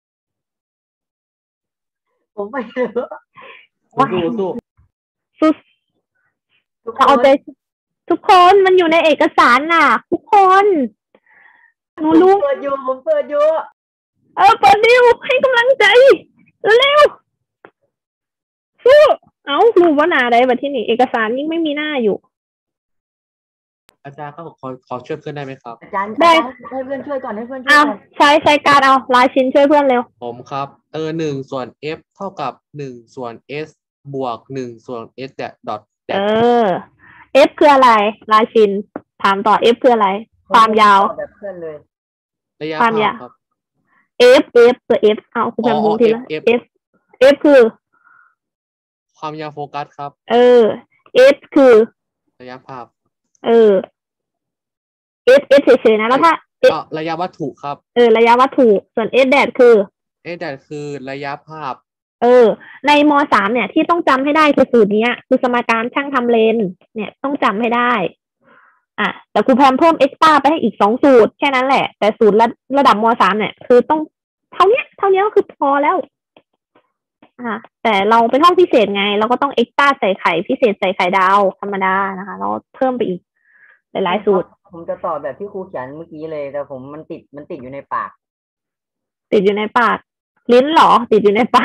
ผมไม่รู้สู้สู้สู้เอาใจทุกคนมันอยู่ในเอกสารน่ะทุกคนหนูรู้เปิดอยู่ผมเปิดอยู่เออเปิดดิวให้กำลังใจเร็วๆสู้เอ้ารู้ว่าหน้าใดบัดที่นี่เอกสารยิ่งไม่มีหน้าอยู่
อาจารย์ก็ขอขอช่วยเพื่อนได้ไหมครับ
อาจารย์อา
ได้
จารย์ให้เพื่อนช่วยก่อนให้เพื่อนช่วย
เอา
ก่อน
ใช้ใช้การเอาลายชิ้นช่วยเพื่อนเร็ว
ผมครับเออหนึ่งส่วน f เท่ากับหนึ่งส่วน s บวกหนึ่งส่วน s แดดดอท
เออ f คืออะไรลายชิ้นถามต่อ f คืออะไร ความยาว
ตอบแบบเพื่อนเลย
ระยะ
ความา
ภายพ
ว
ครับ
f f ตัว f เอาคุณแพม
อ๋อ
พูดทีละ
F
f f คือ
ความยาวโฟกัสครับ
เออ s คือ
ระยะภาพ
เออ s s เฉยๆนะแล้วถ้า s
อ่ะระยะวัตถุครับ
เออระยะวัตถุส่วน s แดดคือ
s แดดคือระยะภาพ
เออ ในมสามเนี่ยที่ต้องจำให้ได้คือสูตรเนี้ย คือสมการช่างทำเลนเนี่ยต้องจำให้ได้ อ่ะแต่ครูแพมเพิ่มเอ็กซ์ตร้าไปให้อีกสองสูตรแค่นั้นแหละ แต่สูตรระระดับมสามเนี่ยคือต้องเท่านี้เท่านี้ก็คือพอแล้วอ่ะแต่เราเป็นห้องพิเศษไง เราก็ต้องเอ็กซ์ตร้าใส่ไข่พิเศษใส่ไข่ดาวธรรมดานะคะเราเพิ่มไปอีกหลายๆสูตร
ผมจะตอบแบบที่ครูเขียนเมื่อกี้เลยแต่ผมมันติดมันติดอยู่ในปาก
ติดอยู่ในปาก ลิ้นเหรอ ติดอยู่ในปาก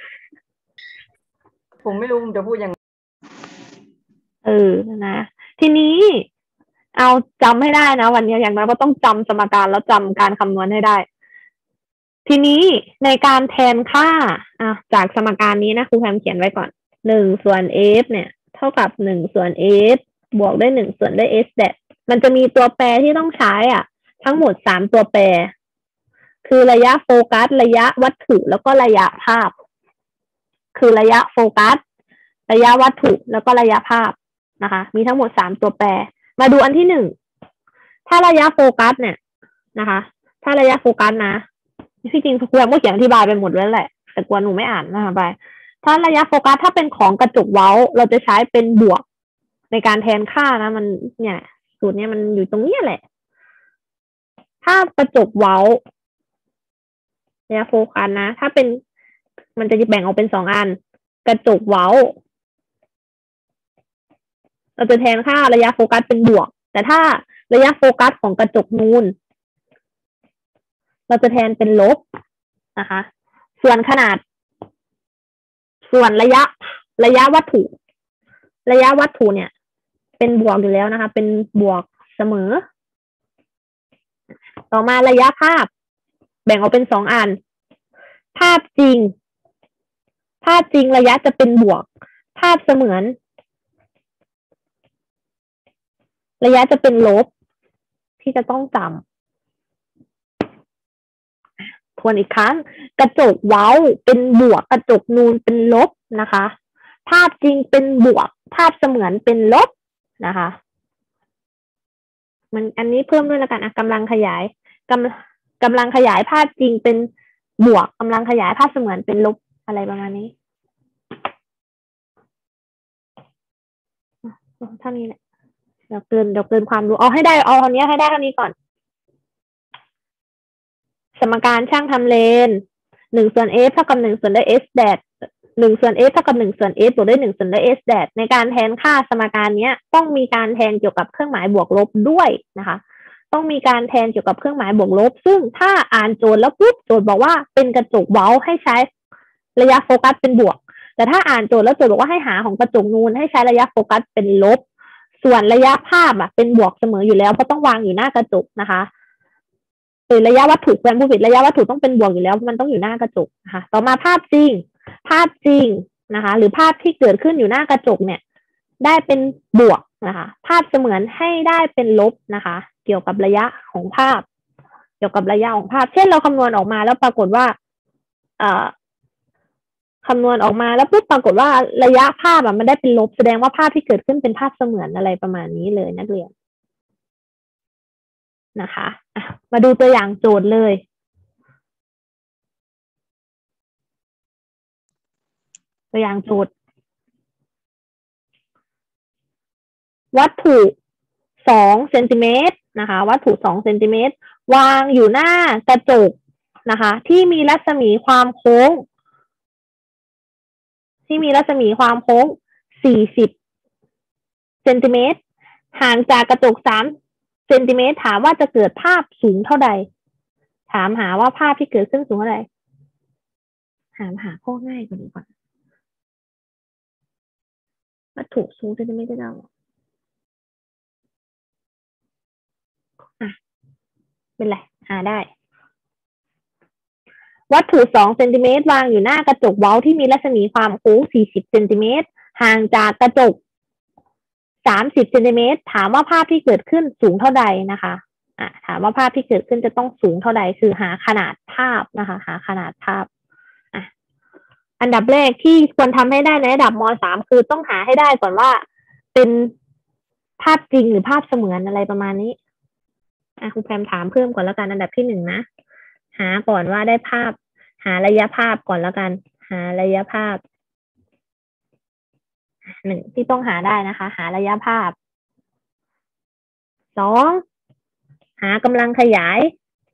ผมไม่รู้ผมจะพูดยังไง
เออนะ ทีนี้เอาจำให้ได้นะวันนี้อย่างน้อยก็ต้องจำสมการแล้วจำการคำนวณให้ได้ ทีนี้ในการแทนค่าอ่ะจากสมการนี้นะครูแพมเขียนไว้ก่อนหนึ่งส่วน f เนี่ย เท่ากับหนึ่งส่วน s บวกด้วยหนึ่งส่วนด้วย s แดดมันจะมีตัวแปรที่ต้องใช้อ่ะ ทั้งหมดสามตัวแปร คือระยะโฟกัสระยะวัตถุแล้วก็ระยะภาพ คือระยะโฟกัสระยะวัตถุแล้วก็ระยะภาพนะคะ มีทั้งหมดสามตัวแปร มาดูอันที่หนึ่งถ้าระยะโฟกัสเนี่ยนะคะ ถ้าระยะโฟกัสนะที่จริงครูแพมก็เขียนอธิบายไปหมดแล้วแหละแต่กลัวหนูไม่อ่านนะคะไปถ้าระยะโฟกัสถ้าเป็นของกระจกเว้าเราจะใช้เป็นบวกในการแทนค่านะมันเนี่ยสูตรเนี้ยมันอยู่ตรงนี้แหละ ถ้ากระจกเว้าระยะโฟกัสนะถ้าเป็นมันจะแบ่งออกเป็นสองอัน กระจกเว้าเราจะแทนค่าระยะโฟกัสเป็นบวก แต่ถ้าระยะโฟกัสของกระจกนูนเราจะแทนเป็นลบนะคะ ส่วนขนาด ส่วนระยะระยะวัตถุ ระยะวัตถุเนี่ย เป็นบวกอยู่แล้วนะคะ เป็นบวกเสมอ ต่อมาระยะภาพ แบ่งออกเป็นสองอัน ภาพจริง ภาพจริงระยะจะเป็นบวก ภาพเสมือน ระยะจะเป็นลบที่จะต้องจำทวนอีกครั้ง กระจกเว้าเป็นบวก กระจกนูนเป็นลบนะคะ ภาพจริงเป็นบวก ภาพเสมือนเป็นลบนะคะ มันอันนี้เพิ่มด้วยแล้วกันอ่ะกำลังขยายกำกำลังขยายภาพจริงเป็นบวกกำลังขยายภาพเสมือนเป็นลบอะไรประมาณนี้เท่านี้แหละเดี๋ยวเกินเดี๋ยวเกินความรู้เอาให้ได้เอาอันนี้ให้ได้เท่านี้ก่อน สมการช่างทำเลนหนึ่งส่วน f เท่ากับหนึ่งส่วนด้วย s แดดหนึ่งส่วน f เท่ากับหนึ่งส่วน s บวกด้วยหนึ่งส่วนด้วย s แดดในการแทนค่าสมการเนี้ยต้องมีการแทนเกี่ยวกับเครื่องหมายบวกลบด้วยนะคะต้องมีการแทนเกี่ยวกับเครื่องหมายบวกลบซึ่งถ้าอ่านโจทย์แล้วปุ๊บโจทย์บอกว่าเป็นกระจกเว้าให้ใช้ระยะโฟกัสเป็นบวกแต่ถ้าอ่านโจทย์แล้วโจทย์บอกว่าให้หาของกระจกนูนให้ใช้ระยะโฟกัสเป็นลบส่วนระยะภาพอ่ะเป็นบวกเสมออยู่แล้วเพราะต้องวางอยู่หน้ากระจกนะคะหรือระยะวัตถุแปลผู้ผิดระยะวัตถุต้องเป็นบวกอยู่แล้วมันต้องอยู่หน้ากระจกนะคะต่อมาภาพจริงภาพจริงนะคะหรือภาพที่เกิดขึ้นอยู่หน้ากระจกเนี่ยได้เป็นบวกนะคะภาพเสมือนให้ได้เป็นลบนะคะเกี่ยวกับระยะของภาพเกี่ยวกับระยะของภาพเช่นเราคำนวณออกมาแล้วปรากฏว่าเอ่อคำนวณออกมาแล้วปุ๊บปรากฏว่าระยะภาพอ่ะมันได้เป็นลบแสดงว่าภาพที่เกิดขึ้นเป็นภาพเสมือนอะไรประมาณนี้เลยนักเรียนนะคะมาดูตัวอย่างโจทย์เลยตัวอย่างโจทย์วัตถุสองเซนติเมตรนะคะวัตถุสองเซนติเมตรวางอยู่หน้ากระจกนะคะที่มีรัศมีความโค้งที่มีรัศมีความโค้งสี่สิบเซนติเมตรห่างจากกระจกสามเซนติเมตรถามว่าจะเกิดภาพสูงเท่าใดถามหาว่าภาพที่เกิดขึ้นสูงเท่าใดถามหาข้อง่ายกว่านี้ก่อนวัตถุสูงเซนติเมตรจะเอาอ่ะเป็นไรหาได้วัตถุสองเซนติเมตรวางอยู่หน้ากระจกเว้าที่มีรัศมีความโค้งสี่สิบเซนติเมตรห่างจากกระจกสามสิบเซนติเมตรถามว่าภาพที่เกิดขึ้นสูงเท่าใดนะคะอ่ะถามว่าภาพที่เกิดขึ้นจะต้องสูงเท่าใดคือหาขนาดภาพนะคะหาขนาดภาพอ่ะอันดับแรกที่ควรทำให้ได้ในระดับม.สามคือต้องหาให้ได้ก่อนว่าเป็นภาพจริงหรือภาพเสมือนอะไรประมาณนี้อ่ะครูแพมถามเพิ่มก่อนแล้วกันอันดับที่หนึ่งนะหาก่อนว่าได้ภาพหาระยะภาพก่อนแล้วกันหาระยะภาพหนึ่งที่ต้องหาได้นะคะหาระยะภาพสองหากำลังขยาย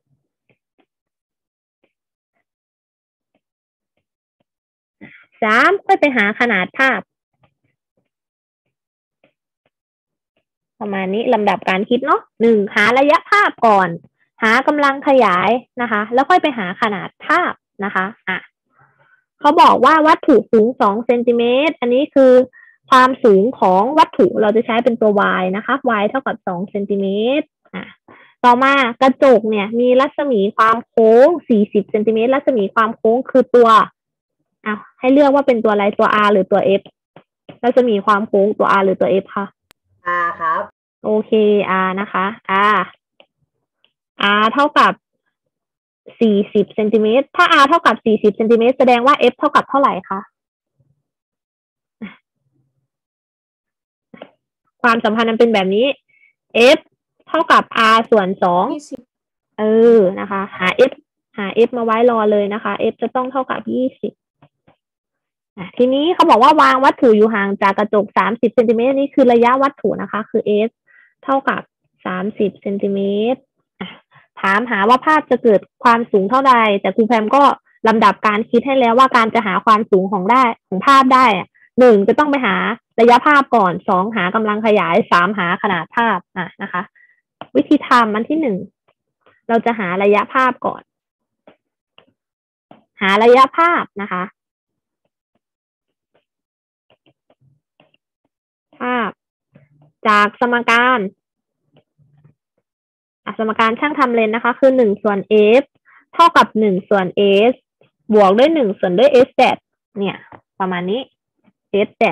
สามค่อยไปหาขนาดภาพประมาณนี้ลำดับการคิดเนาะหนึ่งหาระยะภาพก่อนหากำลังขยายนะคะแล้วค่อยไปหาขนาดภาพนะคะอ่ะเขาบอกว่าวัตถุสูงสองเซนติเมตรอันนี้คือความสูงของวัตถุเราจะใช้เป็นตัว y นะคะ y เท่ากับสองเซนติเมตรอ่ะต่อมากระจกเนี่ยมีรัศมีความโค้งสี่สิบเซนติเมตรรัศมีความโค้งคือตัวอ่ะให้เลือกว่าเป็นตัวอะไรตัว r หรือตัว f รัศมีความโค้งตัว r หรือตัว f ค่ะ
r ครับ
โอเค r นะคะ r r เท่ากับสี่สิบเซนติเมตรถ้า r เท่ากับสี่สิบเซนติเมตรแสดงว่า f เท่ากับเท่าไหร่คะความสัมพันธ์มันเป็นแบบนี้ f เท่ากับ r ส่วนสองเออนะคะหา f หา f มาไว้รอเลยนะคะ f จะต้องเท่ากับยี่สิบทีนี้เขาบอกว่าวางวัตถุอยู่ห่างจากกระจกสามสิบเซนติเมตรนี่คือระยะวัตถุนะคะคือ s เท่ากับสามสิบเซนติเมตรถามหาว่าภาพจะเกิดความสูงเท่าใดแต่ครูแพมก็ลำดับการคิดให้แล้วว่าการจะหาความสูงของได้ของภาพได้หนึ่งจะต้องไปหาระยะภาพก่อนสองหากำลังขยายสามหาขนาดภาพอ่ะนะคะวิธีทำอันที่หนึ่งเราจะหาระยะภาพก่อนหาระยะภาพนะคะภาพจากสมการสมการช่างทำเลนนะคะคือหนึ่งส่วน f เท่ากับหนึ่งส่วน s บวกด้วยหนึ่งส่วนด้วย s แดดเนี่ยประมาณนี้ s แดด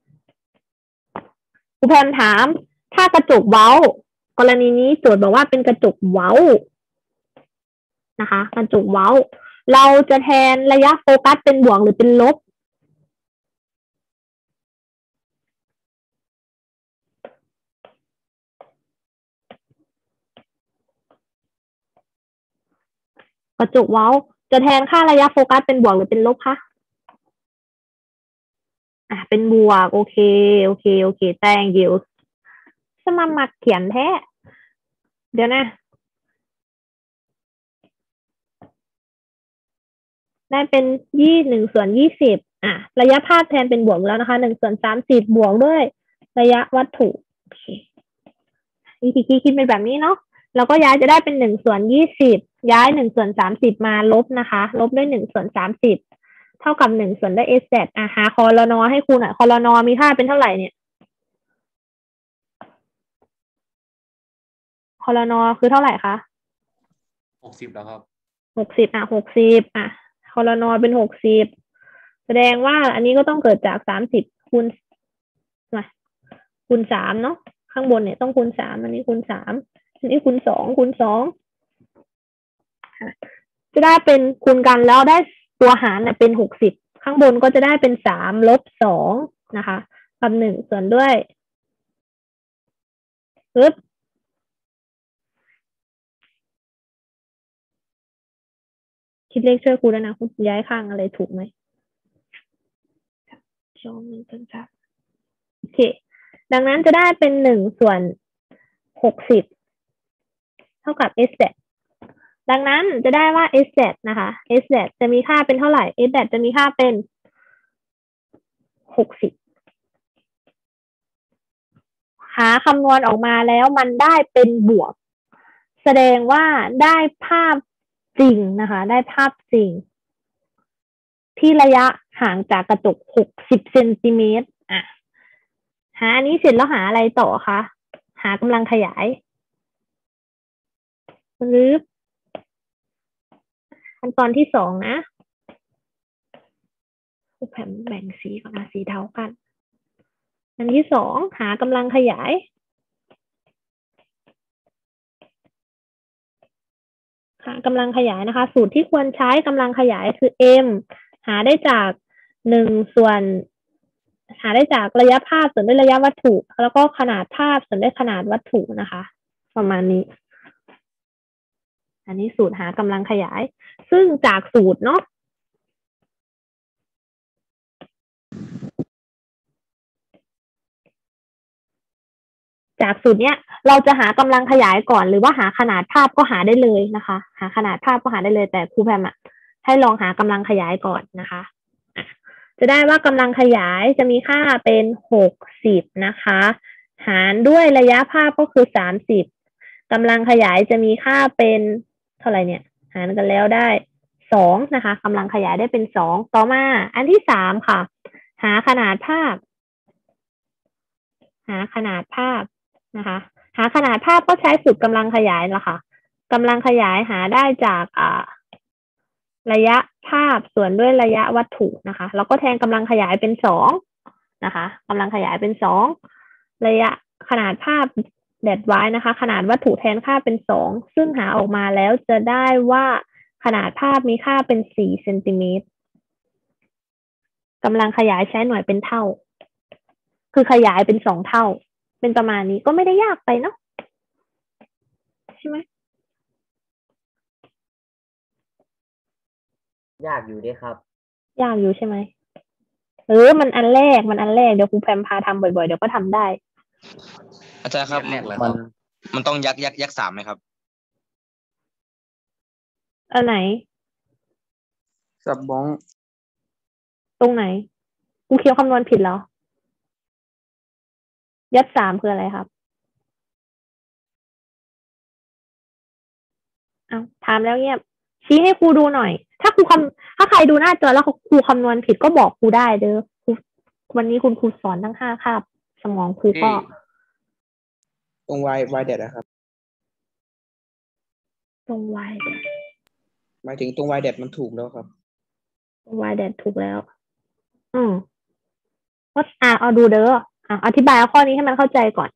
ครูแพมถามถ้ากระจกเว้ากรณีนี้โจทย์บอกว่าเป็นกระจกเว้านะคะกระจกเว้าเราจะแทนระยะโฟกัสเป็นบวกหรือเป็นลบกระจกเว้าจะแทนค่าระยะโฟกัสเป็นบวกหรือเป็นลบคะอ่ะเป็นบวกโอเคโอเคโอเคแตงยิวสมามักเขียนแท้เดี๋ยวนะได้เป็นยี่หนึ่งส่วนยี่สิบอ่ะระยะภาพแทนเป็นบวกแล้วนะคะหนึ่งส่วนสามสิบบวกด้วยระยะวัตถุโอเควิธีคิดเป็นแบบนี้เนาะเราก็ย้ายจะได้เป็นหนึ่งส่วนยี่สิบย้ายหนึ่งส่วนสามสิบมาลบนะคะลบด้วยหนึ่งส่วนสามสิบเท่ากับหนึ่งส่วนด้วย s แดดอ่ะหาคอลนอให้ครูหน่อยคอลนอมีค่าเป็นเท่าไหร่เนี่ยคอลนอคือเท่าไหร่คะ
หกสิบแล้วครับ
หกสิบอ่ะหกสิบอ่ะคอลนอเป็นหกสิบแสดงว่าอันนี้ก็ต้องเกิดจากสามสิบคูณมาคูณสามเนาะข้างบนเนี่ยต้องคูณสามอันนี้คูณสามอันนี้คูณสองคูณสองจะได้เป็นคูณกันแล้วได้ตัวหารเนี่ยเป็นหกสิบข้างบนก็จะได้เป็นสามลบสองนะคะกับหนึ่งส่วนด้วยปึ๊บคิดเลขช่วยครูด้วยนะคุณย้ายข้างอะไรถูกไหมสองหนึ่งเป็นสามโอเคดังนั้นจะได้เป็นหนึ่งส่วนหกสิบเท่ากับ s แดดดังนั้นจะได้ว่า s แดดนะคะ s แดดจะมีค่าเป็นเท่าไหร่ s แดดจะมีค่าเป็นหกสิบหาคำนวณออกมาแล้วมันได้เป็นบวกแสดงว่าได้ภาพจริงนะคะได้ภาพจริงที่ระยะห่างจากกระจกหกสิบเซนติเมตรอ่ะหาอันนี้เสร็จแล้วหาอะไรต่อคะหากำลังขยายหรือขั้นตอนที่สองนะครูแผมแบ่งสีก่อนนะสีเทากันอันที่สองหากำลังขยายหากำลังขยายนะคะสูตรที่ควรใช้กำลังขยายคือ m หาได้จากหนึ่งส่วนหาได้จากระยะภาพส่วนด้วยระยะวัตถุแล้วก็ขนาดภาพส่วนด้วยขนาดวัตถุนะคะประมาณนี้อันนี้สูตรหากำลังขยายซึ่งจากสูตรเนาะจากสูตรเนี้ยเราจะหากำลังขยายก่อนหรือว่าหาขนาดภาพก็หาได้เลยนะคะหาขนาดภาพก็หาได้เลยแต่ครูแพมอ่ะให้ลองหากำลังขยายก่อนนะคะจะได้ว่ากำลังขยายจะมีค่าเป็นหกสิบนะคะหารด้วยระยะภาพก็คือสามสิบกำลังขยายจะมีค่าเป็นเท่าไหร่เนี่ยหารกันแล้วได้สองนะคะกำลังขยายได้เป็นสองต่อมาอันที่สามค่ะหาขนาดภาพหาขนาดภาพนะคะหาขนาดภาพก็ใช้สูตรกำลังขยายละค่ะกำลังขยายหาได้จากอ่าระยะภาพส่วนด้วยระยะวัตถุนะคะแล้วก็แทนกำลังขยายเป็นสองนะคะกำลังขยายเป็นสองระยะขนาดภาพแดดไว้นะคะขนาดวัตถุแทนค่าเป็นสองซึ่งหาออกมาแล้วจะได้ว่าขนาดภาพมีค่าเป็นสี่เซนติเมตรกำลังขยายใช้หน่วยเป็นเท่าคือขยายเป็นสองเท่าเป็นประมาณนี้ก็ไม่ได้ยากไปเนาะใช่ไหม
ยากอยู่ด้วยครับ
ยากอยู่ใช่ไหมเออมันอันแรกมันอันแรกเดี๋ยวครูแพมพาทำบ่อยๆเดี๋ยวก็ทำได้
อาจารย์ครับมันมันต้องยักยักยักสามไหมครับ
อันไหน
สับบ้อง
ตรงไหนครูเคียวคำนวณผิดเหรอยัดสามคืออะไรครับเอาถามแล้วเงียบชี้ให้ครูดูหน่อยถ้าครูคำถ้าใครดูหน้าจอแล้วครูคำนวณผิดก็บอกครูได้เด้อครูวันนี้คุณครูสอนทั้งห้าคาบสมองครูก็
ตรง y y เด็ดนะครับ
ตรง y เด็ด
หมายถึงตรง y เด็ดมันถูกแล้วครับ
ตรง y เด็ดถูกแล้วอืมก็อ่าเอาดูเด้ออ่ะอธิบายข้อนี้ให้มันเข้าใจก่อน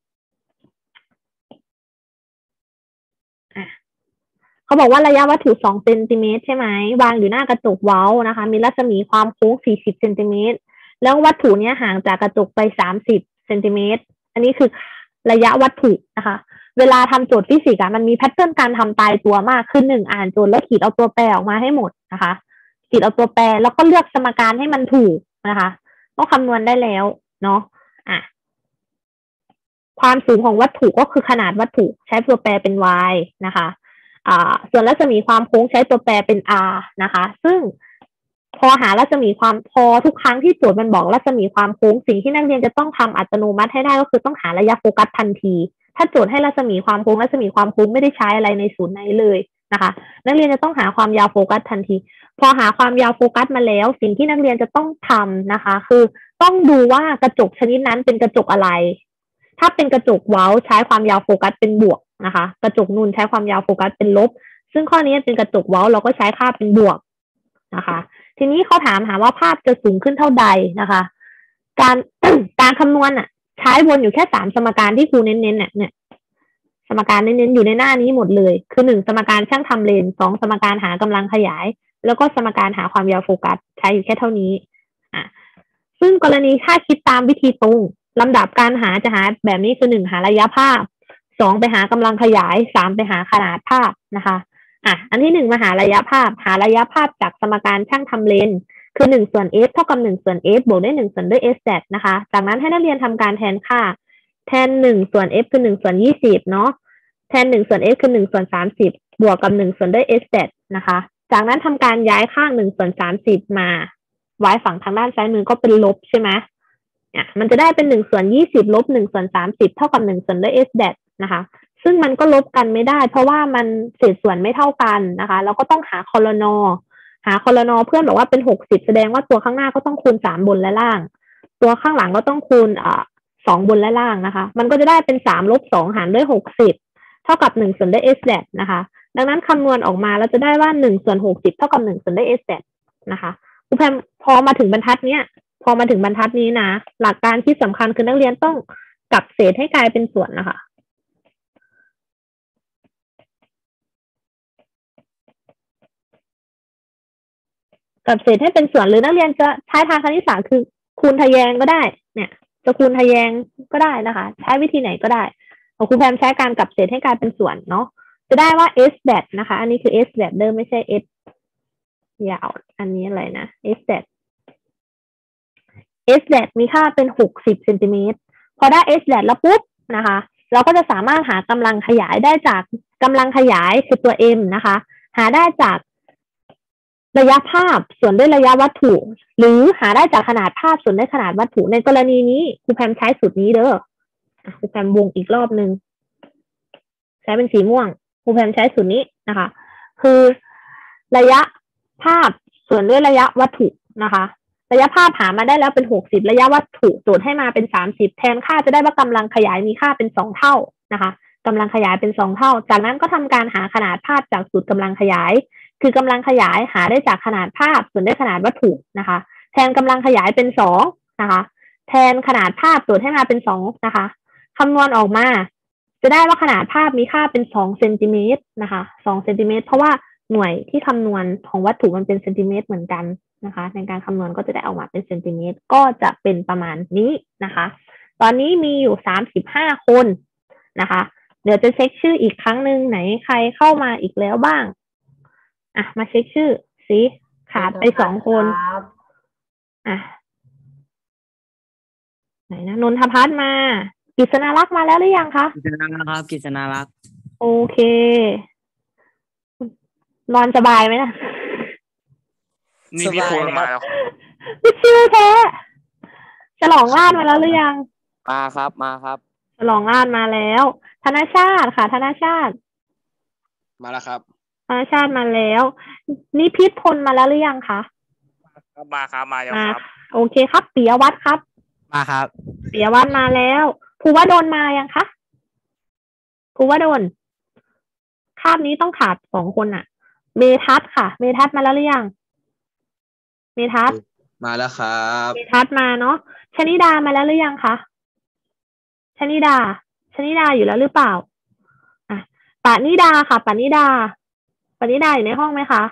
อ่ะเขาบอกว่าระยะวัตถุสองเซนติเมตรใช่ไหมวางอยู่หน้ากระจกเว้านะคะมีรัศมีความโค้งสี่สิบเซนติเมตรแล้ววัตถุนี้ห่างจากกระจกไปสามสิบเซนติเมตรอันนี้คือระยะวัตถุนะคะเวลาทำโจทย์ฟิสิกส์อ่ะมันมีแพทเทิร์นการทำตายตัวมากขึ้นหนึ่งอ่านโจทย์แล้วขีดเอาตัวแปรออกมาให้หมดนะคะขีดเอาตัวแปรแล้วก็เลือกสมการให้มันถูกนะคะก็คำนวณได้แล้วเนาะอ่ะความสูงของวัตถุก็คือขนาดวัตถุใช้ตัวแปรเป็น y นะคะอ่าส่วนรัศมีความโค้งใช้ตัวแปรเป็น r นะคะซึ่งพอหารัศมีความพอทุกครั้งที่โจทย์มันบอกรัศมีความโค้งสิ่งที่นักเรียนจะต้องทำอัตโนมัติให้ได้ก็คือต้องหาระยะโฟกัสทันทีถ้าโจทย์ให้รัศมีความโค้งรัศมีความโค้งไม่ได้ใช้อะไรในศูนย์ไหนเลยนะคะนักเรียนจะต้องหาความยาวโฟกัสทันทีพอหาความยาวโฟกัสมาแล้วสิ่งที่นักเรียนจะต้องทำนะคะคือต้องดูว่ากระจกชนิดนั้นเป็นกระจกอะไรถ้าเป็นกระจกเว้าใช้ความยาวโฟกัสเป็นบวกนะคะกระจกนูนใช้ความยาวโฟกัสเป็นลบซึ่งข้อนี้เป็นกระจกเว้าเราก็ใช้ค่าเป็นบวกนะคะทีนี้เขาถามหาว่าภาพจะสูงขึ้นเท่าใดนะคะการ การคำนวณอ่ะใช้วนอยู่แค่สามสมการที่ครูเน้นๆเนี่ยเนี่ยสมการเน้นๆอยู่ในหน้านี้หมดเลยคือหนึ่งสมการช่างทำเลนสองสมการหากำลังขยายแล้วก็สมการหาความยาวโฟกัสใช้อยู่แค่เท่านี้อ่ะซึ่งกรณีถ้าคิดตามวิธีตรงลำดับการหาจะหาแบบนี้คือหนึ่งหาระยะภาพสองไปหากำลังขยายสามไปหาขนาดภาพนะคะอ่ะอันที่หนึ่งมาหาระยะภาพหาระยะภาพจากสมการช่างทำเลนคือหนึ่งส่วน s เท่ากับหนึ่งส่วน s บวกด้วยหนึ่งส่วนด้วย s แดดนะคะจากนั้นให้นักเรียนทำการแทนค่าแทนหนึ่งส่วน f คือหนึ่งส่วนยี่สิบเนาะแทนหนึ่งส่วน s คือหนึ่งส่วนสามสิบบวกกับหนึ่งส่วนด้วย s แดดนะคะจากนั้นทำการย้ายข้างหนึ่งส่วนสามสิบมาไว้ฝั่งทางด้านซ้ายมือก็เป็นลบใช่ไหมเนี่ยมันจะได้เป็นหนึ่งส่วนยี่สิบลบหนึ่งส่วนสามสิบเท่ากับหนึ่งส่วนด้วย s แดดนะคะซึ่งมันก็ลบกันไม่ได้เพราะว่ามันเศษส่วนไม่เท่ากันนะคะเราก็ต้องหาคอลนอหาคอลนอเพื่อนบอกว่าเป็นหกสิบแสดงว่าตัวข้างหน้าก็ต้องคูณสามบนและล่างตัวข้างหลังก็ต้องคูณอ่าสองบนและล่างนะคะมันก็จะได้เป็นสามลบสองหารด้วยหกสิบเท่ากับหนึ่งส่วนด้วย s z นะคะดังนั้นคำนวณออกมาเราจะได้ว่าหนึ่งส่วนหกสิบเท่ากับหนึ่งส่วนด้วย s z นะคะครูแพมพอมาถึงบรรทัดเนี้ยพอมาถึงบรรทัดนี้นะหลักการที่สำคัญคือนักเรียนต้องกลับเศษให้กลายเป็นส่วนนะคะกลับเศษให้เป็นส่วนหรือนักเรียนจะใช้ทางคณิตศาสตร์คือคูณทะแยงก็ได้เนี่ยจะคูณทะแยงก็ได้นะคะใช้วิธีไหนก็ได้ของครูแพมใช้การกลับเศษให้กลายเป็นส่วนเนาะจะได้ว่า s z นะคะอันนี้คือ s z เดิมไม่ใช่ s ยาวอันนี้อะไรนะ s z s z มีค่าเป็นหกสิบเซนติเมตรพอได้ s z แล้วปุ๊บนะคะเราก็จะสามารถหากำลังขยายได้จากกำลังขยายคือตัว m นะคะหาได้จากระยะภาพส่วนด้วยระยะวัตถุหรือหาได้จากขนาดภาพส่วนด้วยขนาดวัตถุในกรณีนี้ครูแพมใช้สูตรนี้เด้อครูแพมวงอีกรอบนึงใช้เป็นสีม่วงครูแพมใช้สูตรนี้นะคะคือระยะภาพส่วนด้วยระยะวัตถุนะคะระยะภาพหามาได้แล้วเป็นหกสิบระยะวัตถุโจทย์ให้มาเป็นสามสิบแทนค่าจะได้ว่ากำลังขยายมีค่าเป็นสองเท่านะคะกำลังขยายเป็นสองเท่าจากนั้นก็ทำการหาขนาดภาพจากสูตรกำลังขยายคือกำลังขยายหาได้จากขนาดภาพส่วนด้วยขนาดวัตถุนะคะแทนกำลังขยายเป็นสองนะคะแทนขนาดภาพโจทย์ให้มาเป็นสองนะคะคำนวณออกมาจะได้ว่าขนาดภาพมีค่าเป็นสองเซนติเมตรนะคะสองเซนติเมตรเพราะว่าหน่วยที่คำนวณของวัตถุมันเป็นเซนติเมตรเหมือนกันนะคะในการคำนวณก็จะได้ออกมาเป็นเซนติเมตรก็จะเป็นประมาณนี้นะคะตอนนี้มีอยู่สามสิบห้าคนนะคะเดี๋ยวจะเช็คชื่ออีกครั้งหนึ่งไหนใครเข้ามาอีกแล้วบ้างอ่ะมาเช็คชื่อสิขาดไปสองคนอ่ะไหนนะนนทพัฒน์มากฤษณารักษ์มาแล้วหรือยังคะ
กฤษณารักษ์ครับกฤษณารักษ์
โอเคนอนสบายไหมนะ
นี่พี่คูณมาแล้ว
ชิวแท้ฉลองลาดมาแล้วหรือยัง
มาครับมาครับ
ฉลองลาดมาแล้วธนชาติค่ะธนชาติ
มาแล้วครับ
ธนชาติมาแล้วนิพิษพลมาแล้วหรือยังคะ
มาครับมาแล้วครับ
โอเคครับปิยวัฒน์ครับ
มาครับ
ปิยวัฒน์มาแล้วภูวดลมายังคะภูวดลคาบนี้ต้องขาดสองคนอ่ะเมทัศน์ค่ะเมทัศน์มาแล้วหรือยังเมทัศน์
มาแล้วครับ
เมทัศน์มาเนาะชนิดามาแล้วหรือยังคะชนิดาชนิดาอยู่แล้วหรือเปล่าอ่ะปานิดาค่ะปานิดาปานิดาอยู่ในห้องไหมคะ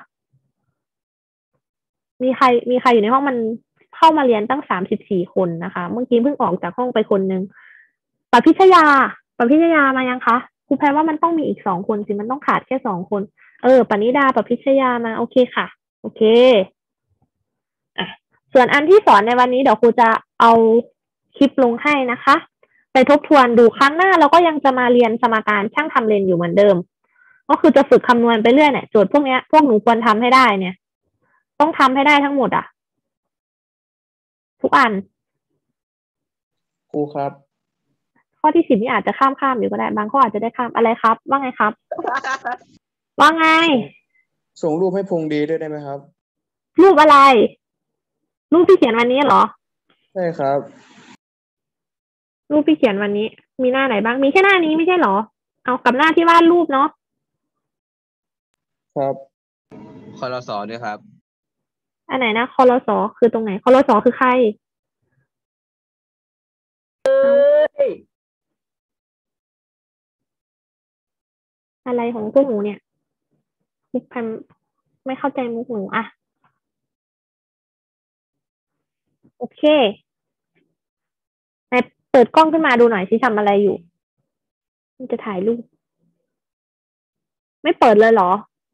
มีใครมีใครอยู่ในห้องมันเข้ามาเรียนตั้งสามสิบสี่คนนะคะเมื่อกี้เพิ่งออกจากห้องไปคนนึงปพิชยาปพิชยามายังคะครูแพรว่ามันต้องมีอีกสองคนสิมันต้องขาดแค่สองคนเออปณิดาปพิชยามาโอเคค่ะโอเคอ่ะส่วนอันที่สอนในวันนี้เดี๋ยวครูจะเอาคลิปลงให้นะคะไปทบทวนดูครั้งหน้าเราก็ยังจะมาเรียนสมการช่างทำเลนอยู่เหมือนเดิมก็คือจะฝึกคำนวณไปเรื่อยเนี่ยโจทย์พวกนี้พวกหนูควรทำให้ได้เนี่ยต้องทำให้ได้ทั้งหมดอ่ะทุกอัน
ครูครับ
ข้อที่สิบนี่อาจจะข้ามข้ามอยู่ก็ได้บางข้ออาจจะได้ข้ามอะไรครับว่าไงครับ ว่าไง
ส่งรูปให้พงดีด้วยได้ไหมครับ
รูปอะไรรูปที่เขียนวันนี้เหรอ
ใช่ครับ
รูปที่เขียนวันนี้มีหน้าไหนบ้างมีแค่หน้านี้ไม่ใช่เหรอเอากับหน้าที่วาดรูปเนาะ
ครับ
คลสด้วยครับ
อันไหนนะคลสคือตรงไหนคลสคือใครอะไรของพวกหนูเนี่ยมุกพันไม่เข้าใจมุกหนูอะโอเคไหนเปิดกล้องขึ้นมาดูหน่อยสิทำอะไรอยู่มันจะถ่ายรูปไม่เปิดเลยเหร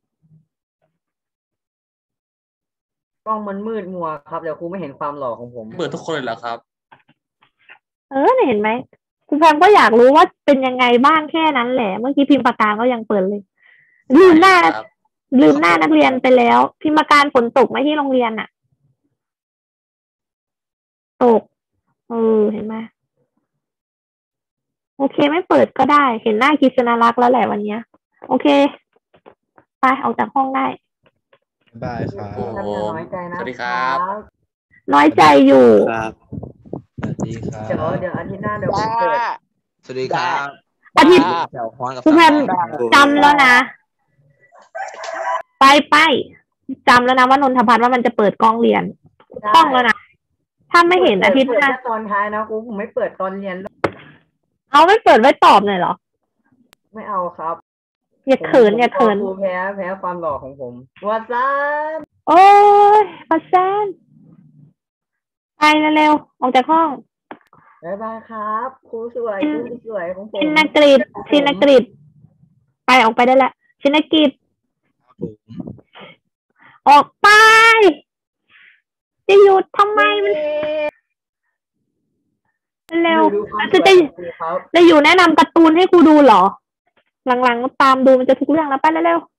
อก
ล้องมันมืดมัวครับเดี๋ยวครูไม่เห็นความหล่อของผม
เปิดทุกคนเลยเหรอครับ
เออเห็นไหมครูแพมก็อยากรู้ว่าเป็นยังไงบ้างแค่นั้นแหละเมื่อกี้พิมพ์ปากกาก็ยังเปิดเลยลืมหน้าลืมหน้านักเรียนไปแล้วพิมพ์ปากกาฝนตกไหมที่โรงเรียนอะตกเออเห็นไหมโอเคไม่เปิดก็ได้เห็นหน้ากฤษณารักษ์แล้วแหละวันนี้โอเคไปออกจากห้องได้
บายครับ
น้อยใจนะ
สวัสดีครับ
น้อยใจอยู่
ครับสวัสดี
ดีครับ
เดี๋ยวเดี๋ยวอาทิตย์หน้าเดี๋ยวผมเปิด
สวัสดีครับ
อาทิตย์
แถวค้อนกับ
ครูแพม
สาม
จำแล้วนะ ไปไปจำแล้วนะว่านนทพัฒน์ว่ามันจะเปิดกล้องเรียนท่องแล้วนะถ้าไม่เห็นอาทิตย์ห
เปิด
น้า
แค่ตอนท้ายนะกูผมไม่เปิดตอนเรียน
เอาไม่เปิดไว้ตอบหน่อยเหรอ
ไม่เอาครับ
อย่าเขินอย่าเขิน
ผมกลัวครูแพ้แพ้ความหล่อของผมว่าซ่าน
โอ้ยปัสแซนไปเร็วๆออกจากห้อง
บ๊ายบายครับครูสวยครูสวยของผม
ชินกฤษชินกฤษไปออกไปได้แล้วชินกฤษออกไปจะหยุดทำไมมันเร็ว
ดูความส
จะ
วย
จะ
ของครูครับ
จะอยู่แนะนำการ์ตูนให้ครูดูเหรอ หลังๆตามดูมันจะทุกเรื่องแล้วไปเร็ว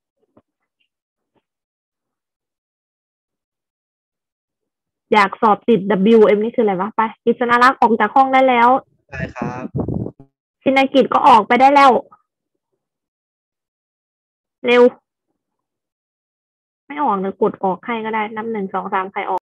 ๆอยากสอบติด ดับเบิลยู เอ็ม นี่คืออะไรวะไปกิษณรักษ์ออกจากห้องได้แล้ว
ได้ครับ
ชินกิจก็ออกไปได้แล้ว เร็ว ไม่ออกเดี๋ยวกดออกให้ก็ได้นับหนึ่งสองสามใครออก